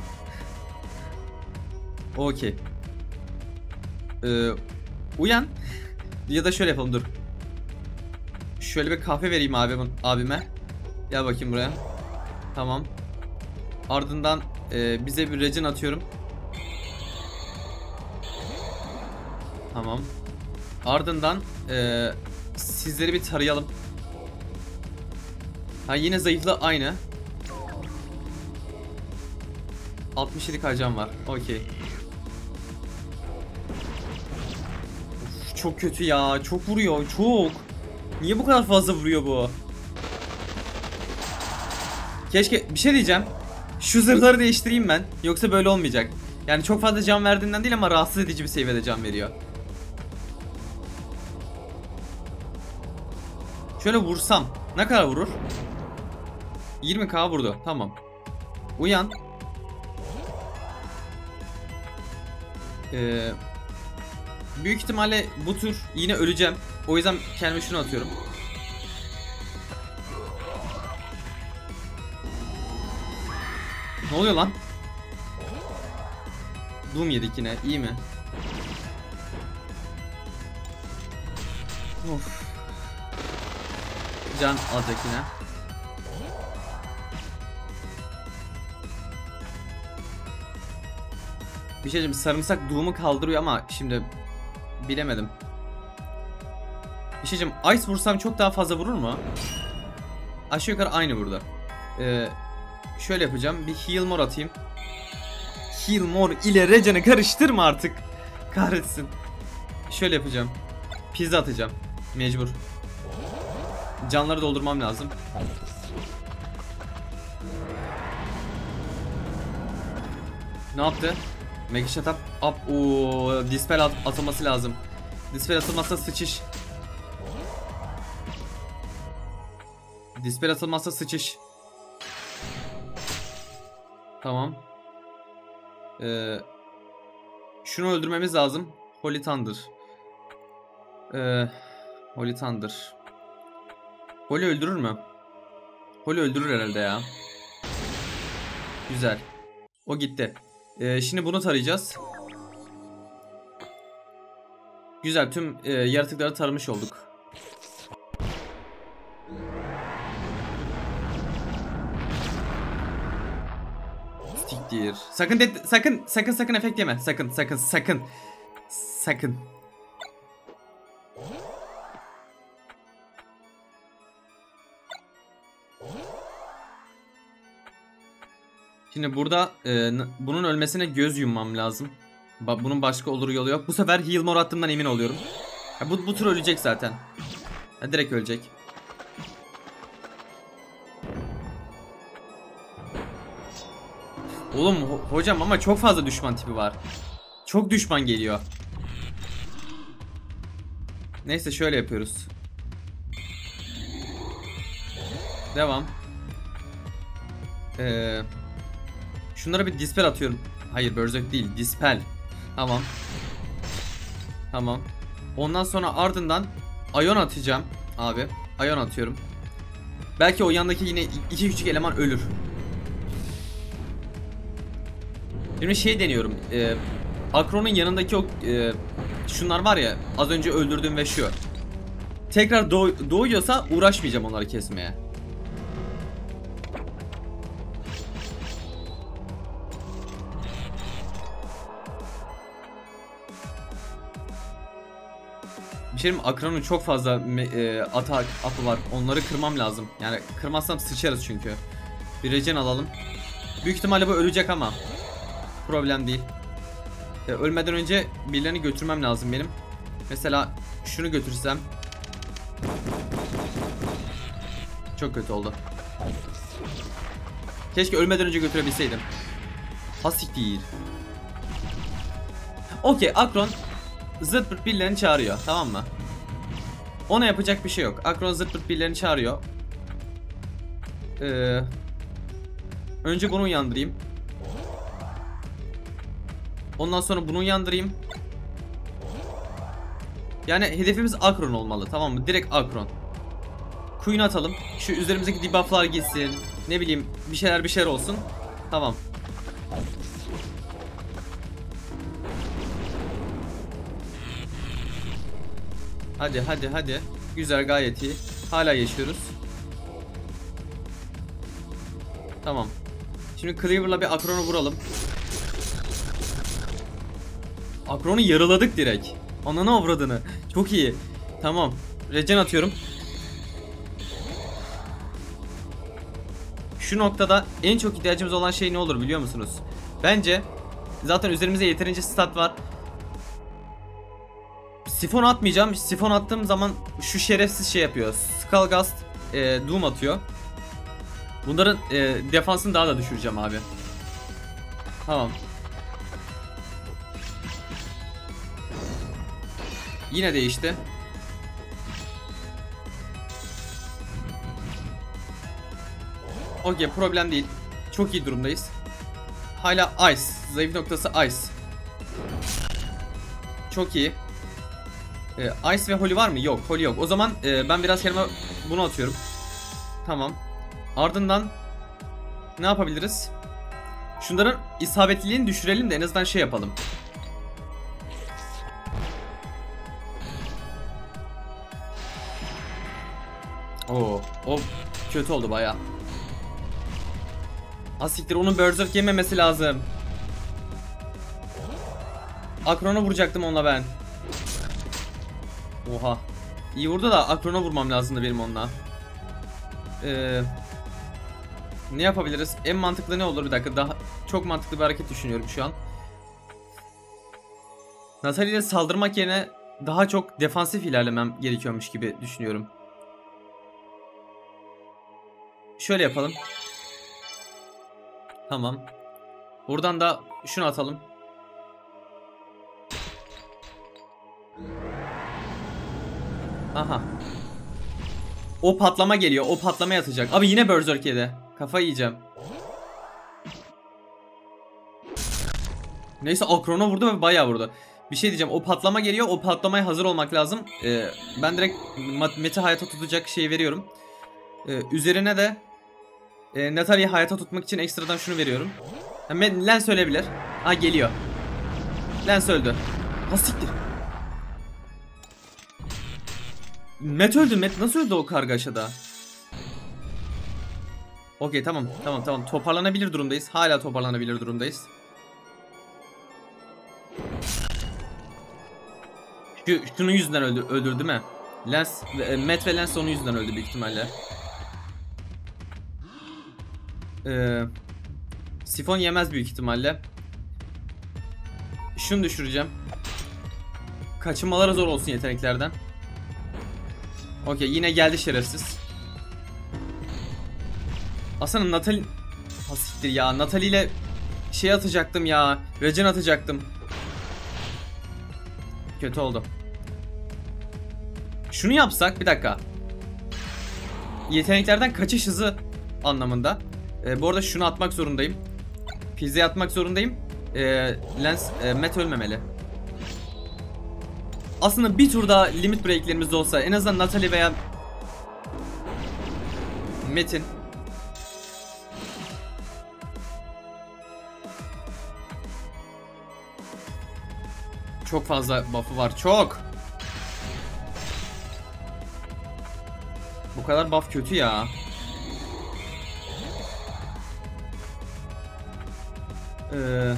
Okey. Ee, uyan. Ya da şöyle yapalım, dur. Şöyle bir kahve vereyim abime. abime. Gel bakayım buraya. Tamam. Ardından e, bize bir regen atıyorum. Tamam. Ardından e, sizleri bir tarayalım. Ha, yine zayıflığı aynı. altmış yedi K can var. Okey. Çok kötü ya. Çok vuruyor. Çok. Niye bu kadar fazla vuruyor bu? Keşke, bir şey diyeceğim. Şu zırhları değiştireyim ben. Yoksa böyle olmayacak. Yani çok fazla can verdiğinden değil ama rahatsız edici bir seviyede can veriyor. Şöyle vursam ne kadar vurur? yirmi K vurdu. Tamam. Uyan. Ee, büyük ihtimalle bu tur yine öleceğim. O yüzden kendime şunu atıyorum. Ne oluyor lan? Doom yedik yine. İyi mi? Of. Can alacak yine. Bir şey diyeyim, sarımsak Doom'u kaldırıyor ama şimdi bilemedim. Bir şey diyeyim, Ice vursam çok daha fazla vurur mu? Aşağı yukarı aynı burada. Ee, şöyle yapacağım, bir heal more atayım. Heal more ile regen'i karıştırma artık. Kahretsin. Şöyle yapacağım. Pizza atacağım. Mecbur. Canları doldurmam lazım. Ne yaptı? Mega shut up. Up. Oo, dispel at atılması lazım. Dispel atılmazsa sıçış. Dispel atılmazsa sıçış. Tamam. Ee, şunu öldürmemiz lazım. Holy Thunder. Ee, Holy Thunder. Holy öldürür mü? Holy öldürür herhalde ya. Güzel. O gitti. Ee, şimdi bunu tarayacağız. Güzel, tüm e, yaratıkları taramış olduk. Siktir. Sakın de, sakın sakın sakın efekt yeme. Sakın sakın sakın. Sakın. Şimdi burada e, bunun ölmesine göz yummam lazım. Ba bunun başka olur yolu yok. Bu sefer heal more attığımdan emin oluyorum. Ya bu, bu tur ölecek zaten. Ya direkt ölecek. Oğlum ho hocam ama çok fazla düşman tipi var. Çok düşman geliyor. Neyse şöyle yapıyoruz. Devam. Eee... Şunlara bir dispel atıyorum. Hayır, berserk değil, dispel. Tamam. Tamam. Ondan sonra ardından Ion atacağım abi. Ion atıyorum. Belki o yandaki yine iki küçük eleman ölür. Şimdi şey deniyorum. E, Akron'un yanındaki o e, şunlar var ya, az önce öldürdüğüm ve şu. Tekrar doğ doğuyorsa uğraşmayacağım onları kesmeye. Bir şey mi? Akron'un çok fazla e, atak apı var. Onları kırmam lazım. Yani kırmazsam sıçarız çünkü. Bir regen alalım. Büyük ihtimalle bu ölecek ama problem değil. E, ölmeden önce birilerini götürmem lazım benim. Mesela şunu götürsem. Çok kötü oldu. Keşke ölmeden önce götürebilseydim. Hasiktir. Okey, Akron zırt pırt birilerini çağırıyor, tamam mı? Ona yapacak bir şey yok. Akron zırt pırt birilerini çağırıyor. Ee, önce bunu uyandırayım. Ondan sonra bunu uyandırayım. Yani hedefimiz Akron olmalı, tamam mı? Direkt Akron. Queen atalım. Şu üzerimizdeki debufflar gitsin. Ne bileyim, bir şeyler bir şeyler olsun. Tamam. Hadi hadi hadi. Güzel, gayet iyi. Hala yaşıyoruz. Tamam. Şimdi Cleaver'la bir Akron'u vuralım. Akron'u yarıladık direkt. Ananı avradını. Çok iyi. Tamam. Regen atıyorum. Şu noktada en çok ihtiyacımız olan şey ne olur biliyor musunuz? Bence zaten üzerimizde yeterince stat var. Sifon atmayacağım. Sifon attığım zaman şu şerefsiz şey yapıyor. Skullgast e, Doom atıyor. Bunların e, defansını daha da düşüreceğim abi. Tamam. Yine değişti. Okey, problem değil. Çok iyi durumdayız. Hala Ice. Zayıf noktası Ice. Çok iyi. Ee, Ice ve Holy var mı? Yok. Holy yok. O zaman e, ben biraz kendime bunu atıyorum. Tamam. Ardından ne yapabiliriz? Şunların isabetliliğini düşürelim de en azından şey yapalım. Oo, o kötü oldu baya. Asiktir, onun berserk yememesi lazım. Akron'a vuracaktım onunla ben. Oha. İyi vurdu da Akron'a vurmam lazımdı benim onunla. Ee, ne yapabiliriz? En mantıklı ne olur? Bir dakika, daha çok mantıklı bir hareket düşünüyorum şu an. Natalie'ye saldırmak yerine daha çok defansif ilerlemem gerekiyormuş gibi düşünüyorum. Şöyle yapalım. Tamam. Buradan da şunu atalım. Aha. O patlama geliyor. O patlama atacak. Abi yine berserk yedi. Kafayı yiyeceğim. Neyse, Akron'a vurdu ve bayağı vurdu. Bir şey diyeceğim. O patlama geliyor. O patlamaya hazır olmak lazım. Ee, ben direkt Mete hayata tutacak şeyi veriyorum. Ee, üzerine de e, Natalie'yi hayata tutmak için ekstradan şunu veriyorum. Yani Lens ölebilir. Ha, geliyor. Lens öldü. Ha siktir. Met öldü. Met nasıl öldü o kargaşada? Okey, tamam tamam tamam, toparlanabilir durumdayız. Hala toparlanabilir durumdayız. Şu, şunun yüzünden öldü, öldürdü değil mi? Lens, e, Met ve Lens onun yüzünden öldü büyük ihtimalle. Ee, Sifon yemez büyük ihtimalle. Şunu düşüreceğim. Kaçınmaları zor olsun yeteneklerden. Okey, yine geldi şerefsiz. Aslında Natalie... Hasiktir ya, Natalie ile şey atacaktım ya. Regen atacaktım. Kötü oldu. Şunu yapsak, bir dakika. Yeteneklerden kaçış hızı anlamında. Ee, bu arada şunu atmak zorundayım. Pizza'ya atmak zorundayım. Ee, Lens, e, Met ölmemeli. Aslında bir tur daha limit breaklerimiz olsa, en azından Natalie veya Met'in çok fazla buff'ı var, çok. Bu kadar buff kötü ya. Ee,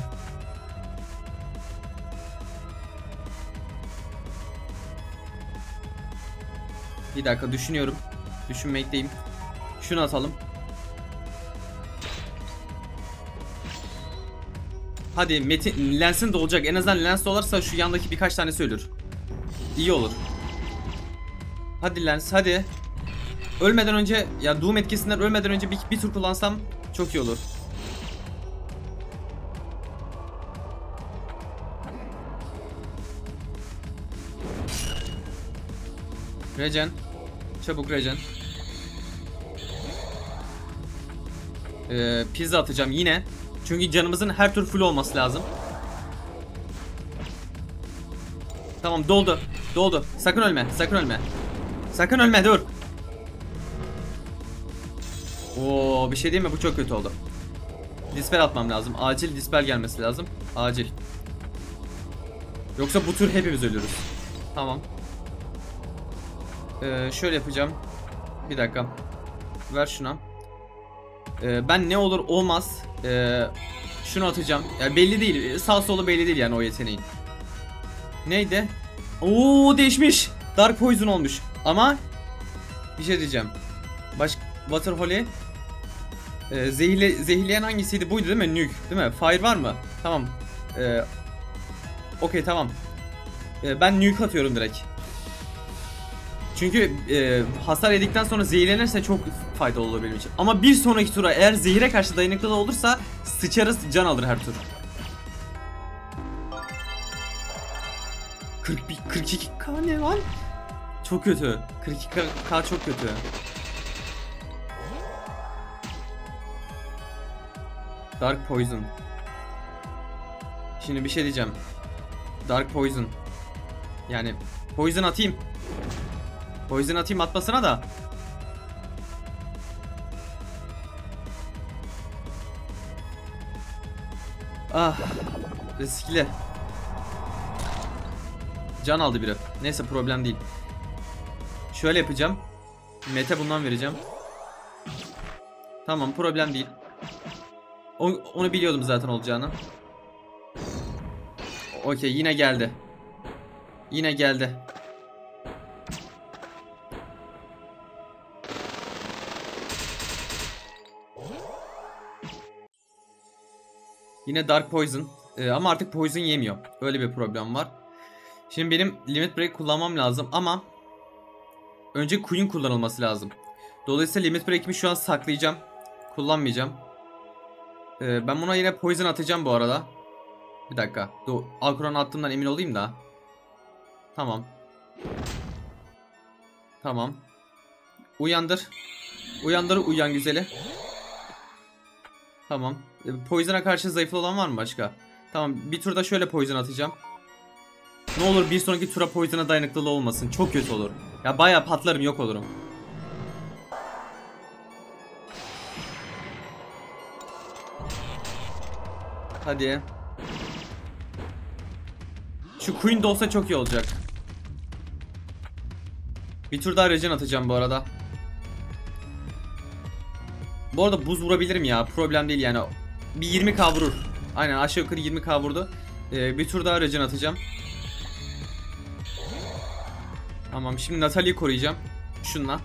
Bir dakika düşünüyorum. Düşünmekteyim. Şunu atalım. Hadi Metin lensin de olacak. En azından lens de olursa şu yandaki birkaç tanesi ölür. İyi olur. Hadi lens hadi. Ölmeden önce ya Doom etkisinden ölmeden önce bir, bir tur kullansam çok iyi olur. Regen. Çabuk regen. Ee, pizza atacağım yine. Çünkü canımızın her tür full olması lazım. Tamam doldu. Doldu. Sakın ölme. Sakın ölme. Sakın ölme dur. Oo bir şey değil mi? Bu çok kötü oldu. Dispel atmam lazım. Acil dispel gelmesi lazım. Acil. Yoksa bu tur hepimiz ölürüz. Tamam. Ee, şöyle yapacağım. Bir dakika. Ver şuna. Ee, ben ne olur olmaz. Ee, şunu atacağım. Yani belli değil. Sağ solu belli değil yani o yeteneğin. Neydi? Oo değişmiş. Dark Poison olmuş. Ama bir şey diyeceğim. Baş Water Holy. Ee, zehirle zehirleyen hangisiydi? Buydu değil mi? Nuke, değil mi? Fire var mı? Tamam. Ee, Okey tamam. Ee, ben nuke atıyorum direkt. Çünkü e, hasar yedikten sonra zehirlenirse çok faydalı olur benim için. Ama bir sonraki tura eğer zehire karşı dayanıklı da olursa sıçarız, can alır her tur. kırk bir, kırk iki K ne lan? Çok kötü. kırk iki K çok kötü. Dark Poison. Şimdi bir şey diyeceğim. Dark Poison. Yani Poison atayım. Poison atayım atmasına da. Ah. Riskli. Can aldı biri. Neyse problem değil. Şöyle yapacağım. Mete bundan vereceğim. Tamam problem değil. O, onu biliyordum zaten olacağını. Okey yine geldi. Yine geldi. Yine Dark Poison. Ee, ama artık Poison yemiyor. Öyle bir problem var. Şimdi benim Limit Break kullanmam lazım ama önce Queen kullanılması lazım. Dolayısıyla Limit Break'imi şu an saklayacağım. Kullanmayacağım. Ee, ben buna yine Poison atacağım bu arada. Bir dakika. Dur, Alkuran'ı attığımdan emin olayım da. Tamam. Tamam. Uyandır. Uyandır uyan güzeli. Tamam. Poison'a karşı zayıflı olan var mı başka? Tamam bir turda şöyle Poison atacağım. Ne olur bir sonraki tura Poison'a dayanıklılığı olmasın. Çok kötü olur. Ya bayağı patlarım yok olurum. Hadi. Şu Queen de olsa çok iyi olacak. Bir tur daha regen atacağım bu arada. Bu arada buz vurabilirim ya. Problem değil yani. Bir yirmi K vurur. Aynen aşağı yukarı yirmi K vurdu. Ee, bir tur daha regen atacağım. Tamam şimdi Natalie'yi koruyacağım. Şunla.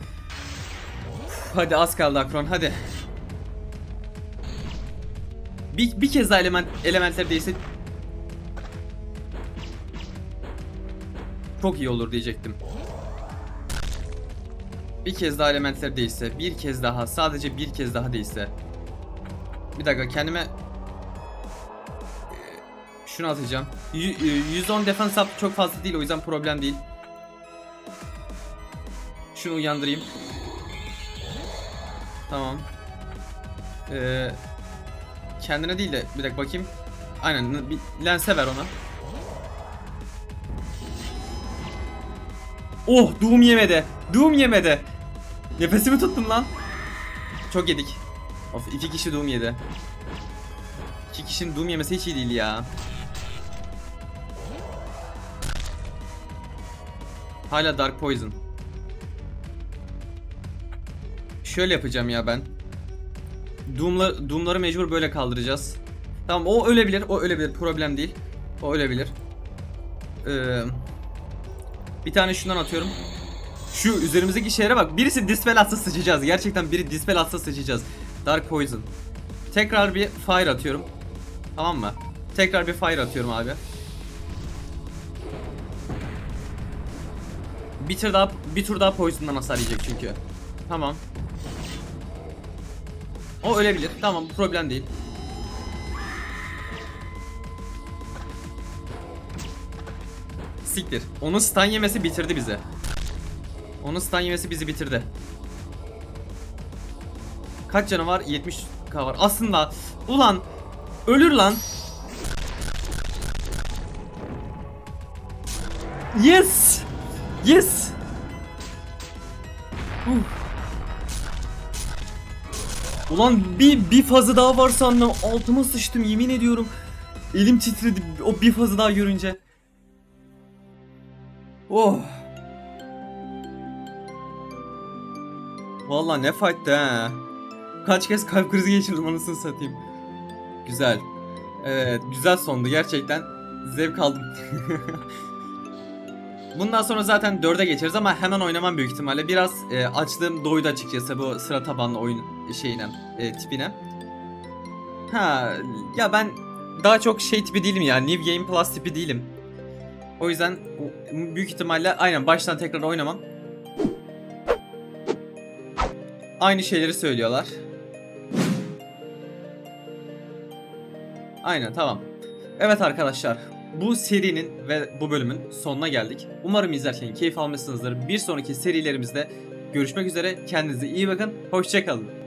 Hadi az kaldı Akron hadi. Bir, bir kez daha element, elementler değilse çok iyi olur diyecektim. Bir kez daha elementler değilse, bir kez daha, sadece bir kez daha değilse. Bir dakika kendime şunu atacağım. yüz on defense up çok fazla değil o yüzden problem değil. Şunu uyandırayım. Tamam. Ee, kendine değil de bir dakika bakayım. Aynen bir lense ver ona. Oh Doom yemedi. Doom yemedi. Nefesimi tuttum lan. Çok yedik. Of iki kişi Doom yedi. İki kişinin Doom yemesi hiç iyi değil ya. Hala Dark Poison. Şöyle yapacağım ya ben. Doom'la, Doom'ları mecbur böyle kaldıracağız. Tamam o ölebilir, o ölebilir, problem değil. O ölebilir. Ee, bir tane şundan atıyorum. Şu üzerimizdeki şeylere bak. Birisi dispel atsa sıçacağız. Gerçekten biri dispel atsa sıçacağız. Dark Poison. Tekrar bir fire atıyorum. Tamam mı? Tekrar bir fire atıyorum abi. Bir tur daha bir tur daha poison'dan hasar yiyecek çünkü. Tamam. O ölebilir. Tamam, problem değil. Siktir. Onun stun yemesi bitirdi bizi. Onun stun yemesi bizi bitirdi. Kaç canı var? yetmiş k var. Aslında ulan ölür lan. Yes. Yes. Uh. Ulan bir bir fazı daha var sandım. Altıma sıçtım, yemin ediyorum. Elim titredi o bir fazı daha görünce. Oh. Vallahi ne fight'tı ha. Kaç kez kalp krizi geçirdim anasını satayım. Güzel. Evet, güzel sondu gerçekten. Zevk aldım. Bundan sonra zaten dörde geçeriz ama hemen oynamam büyük ihtimalle. Biraz e, açlığım doydu açıkçası bu sıra tabanlı oyun şeyine, e, tipine. Ha ya ben daha çok şey tipi değilim ya. New Game Plus tipi değilim. O yüzden büyük ihtimalle aynen baştan tekrar oynamam. Aynı şeyleri söylüyorlar. Aynen, tamam. Evet arkadaşlar, bu serinin ve bu bölümün sonuna geldik. Umarım izlerken keyif almışsınızdır. Bir sonraki serilerimizde görüşmek üzere. Kendinize iyi bakın. Hoşça kalın.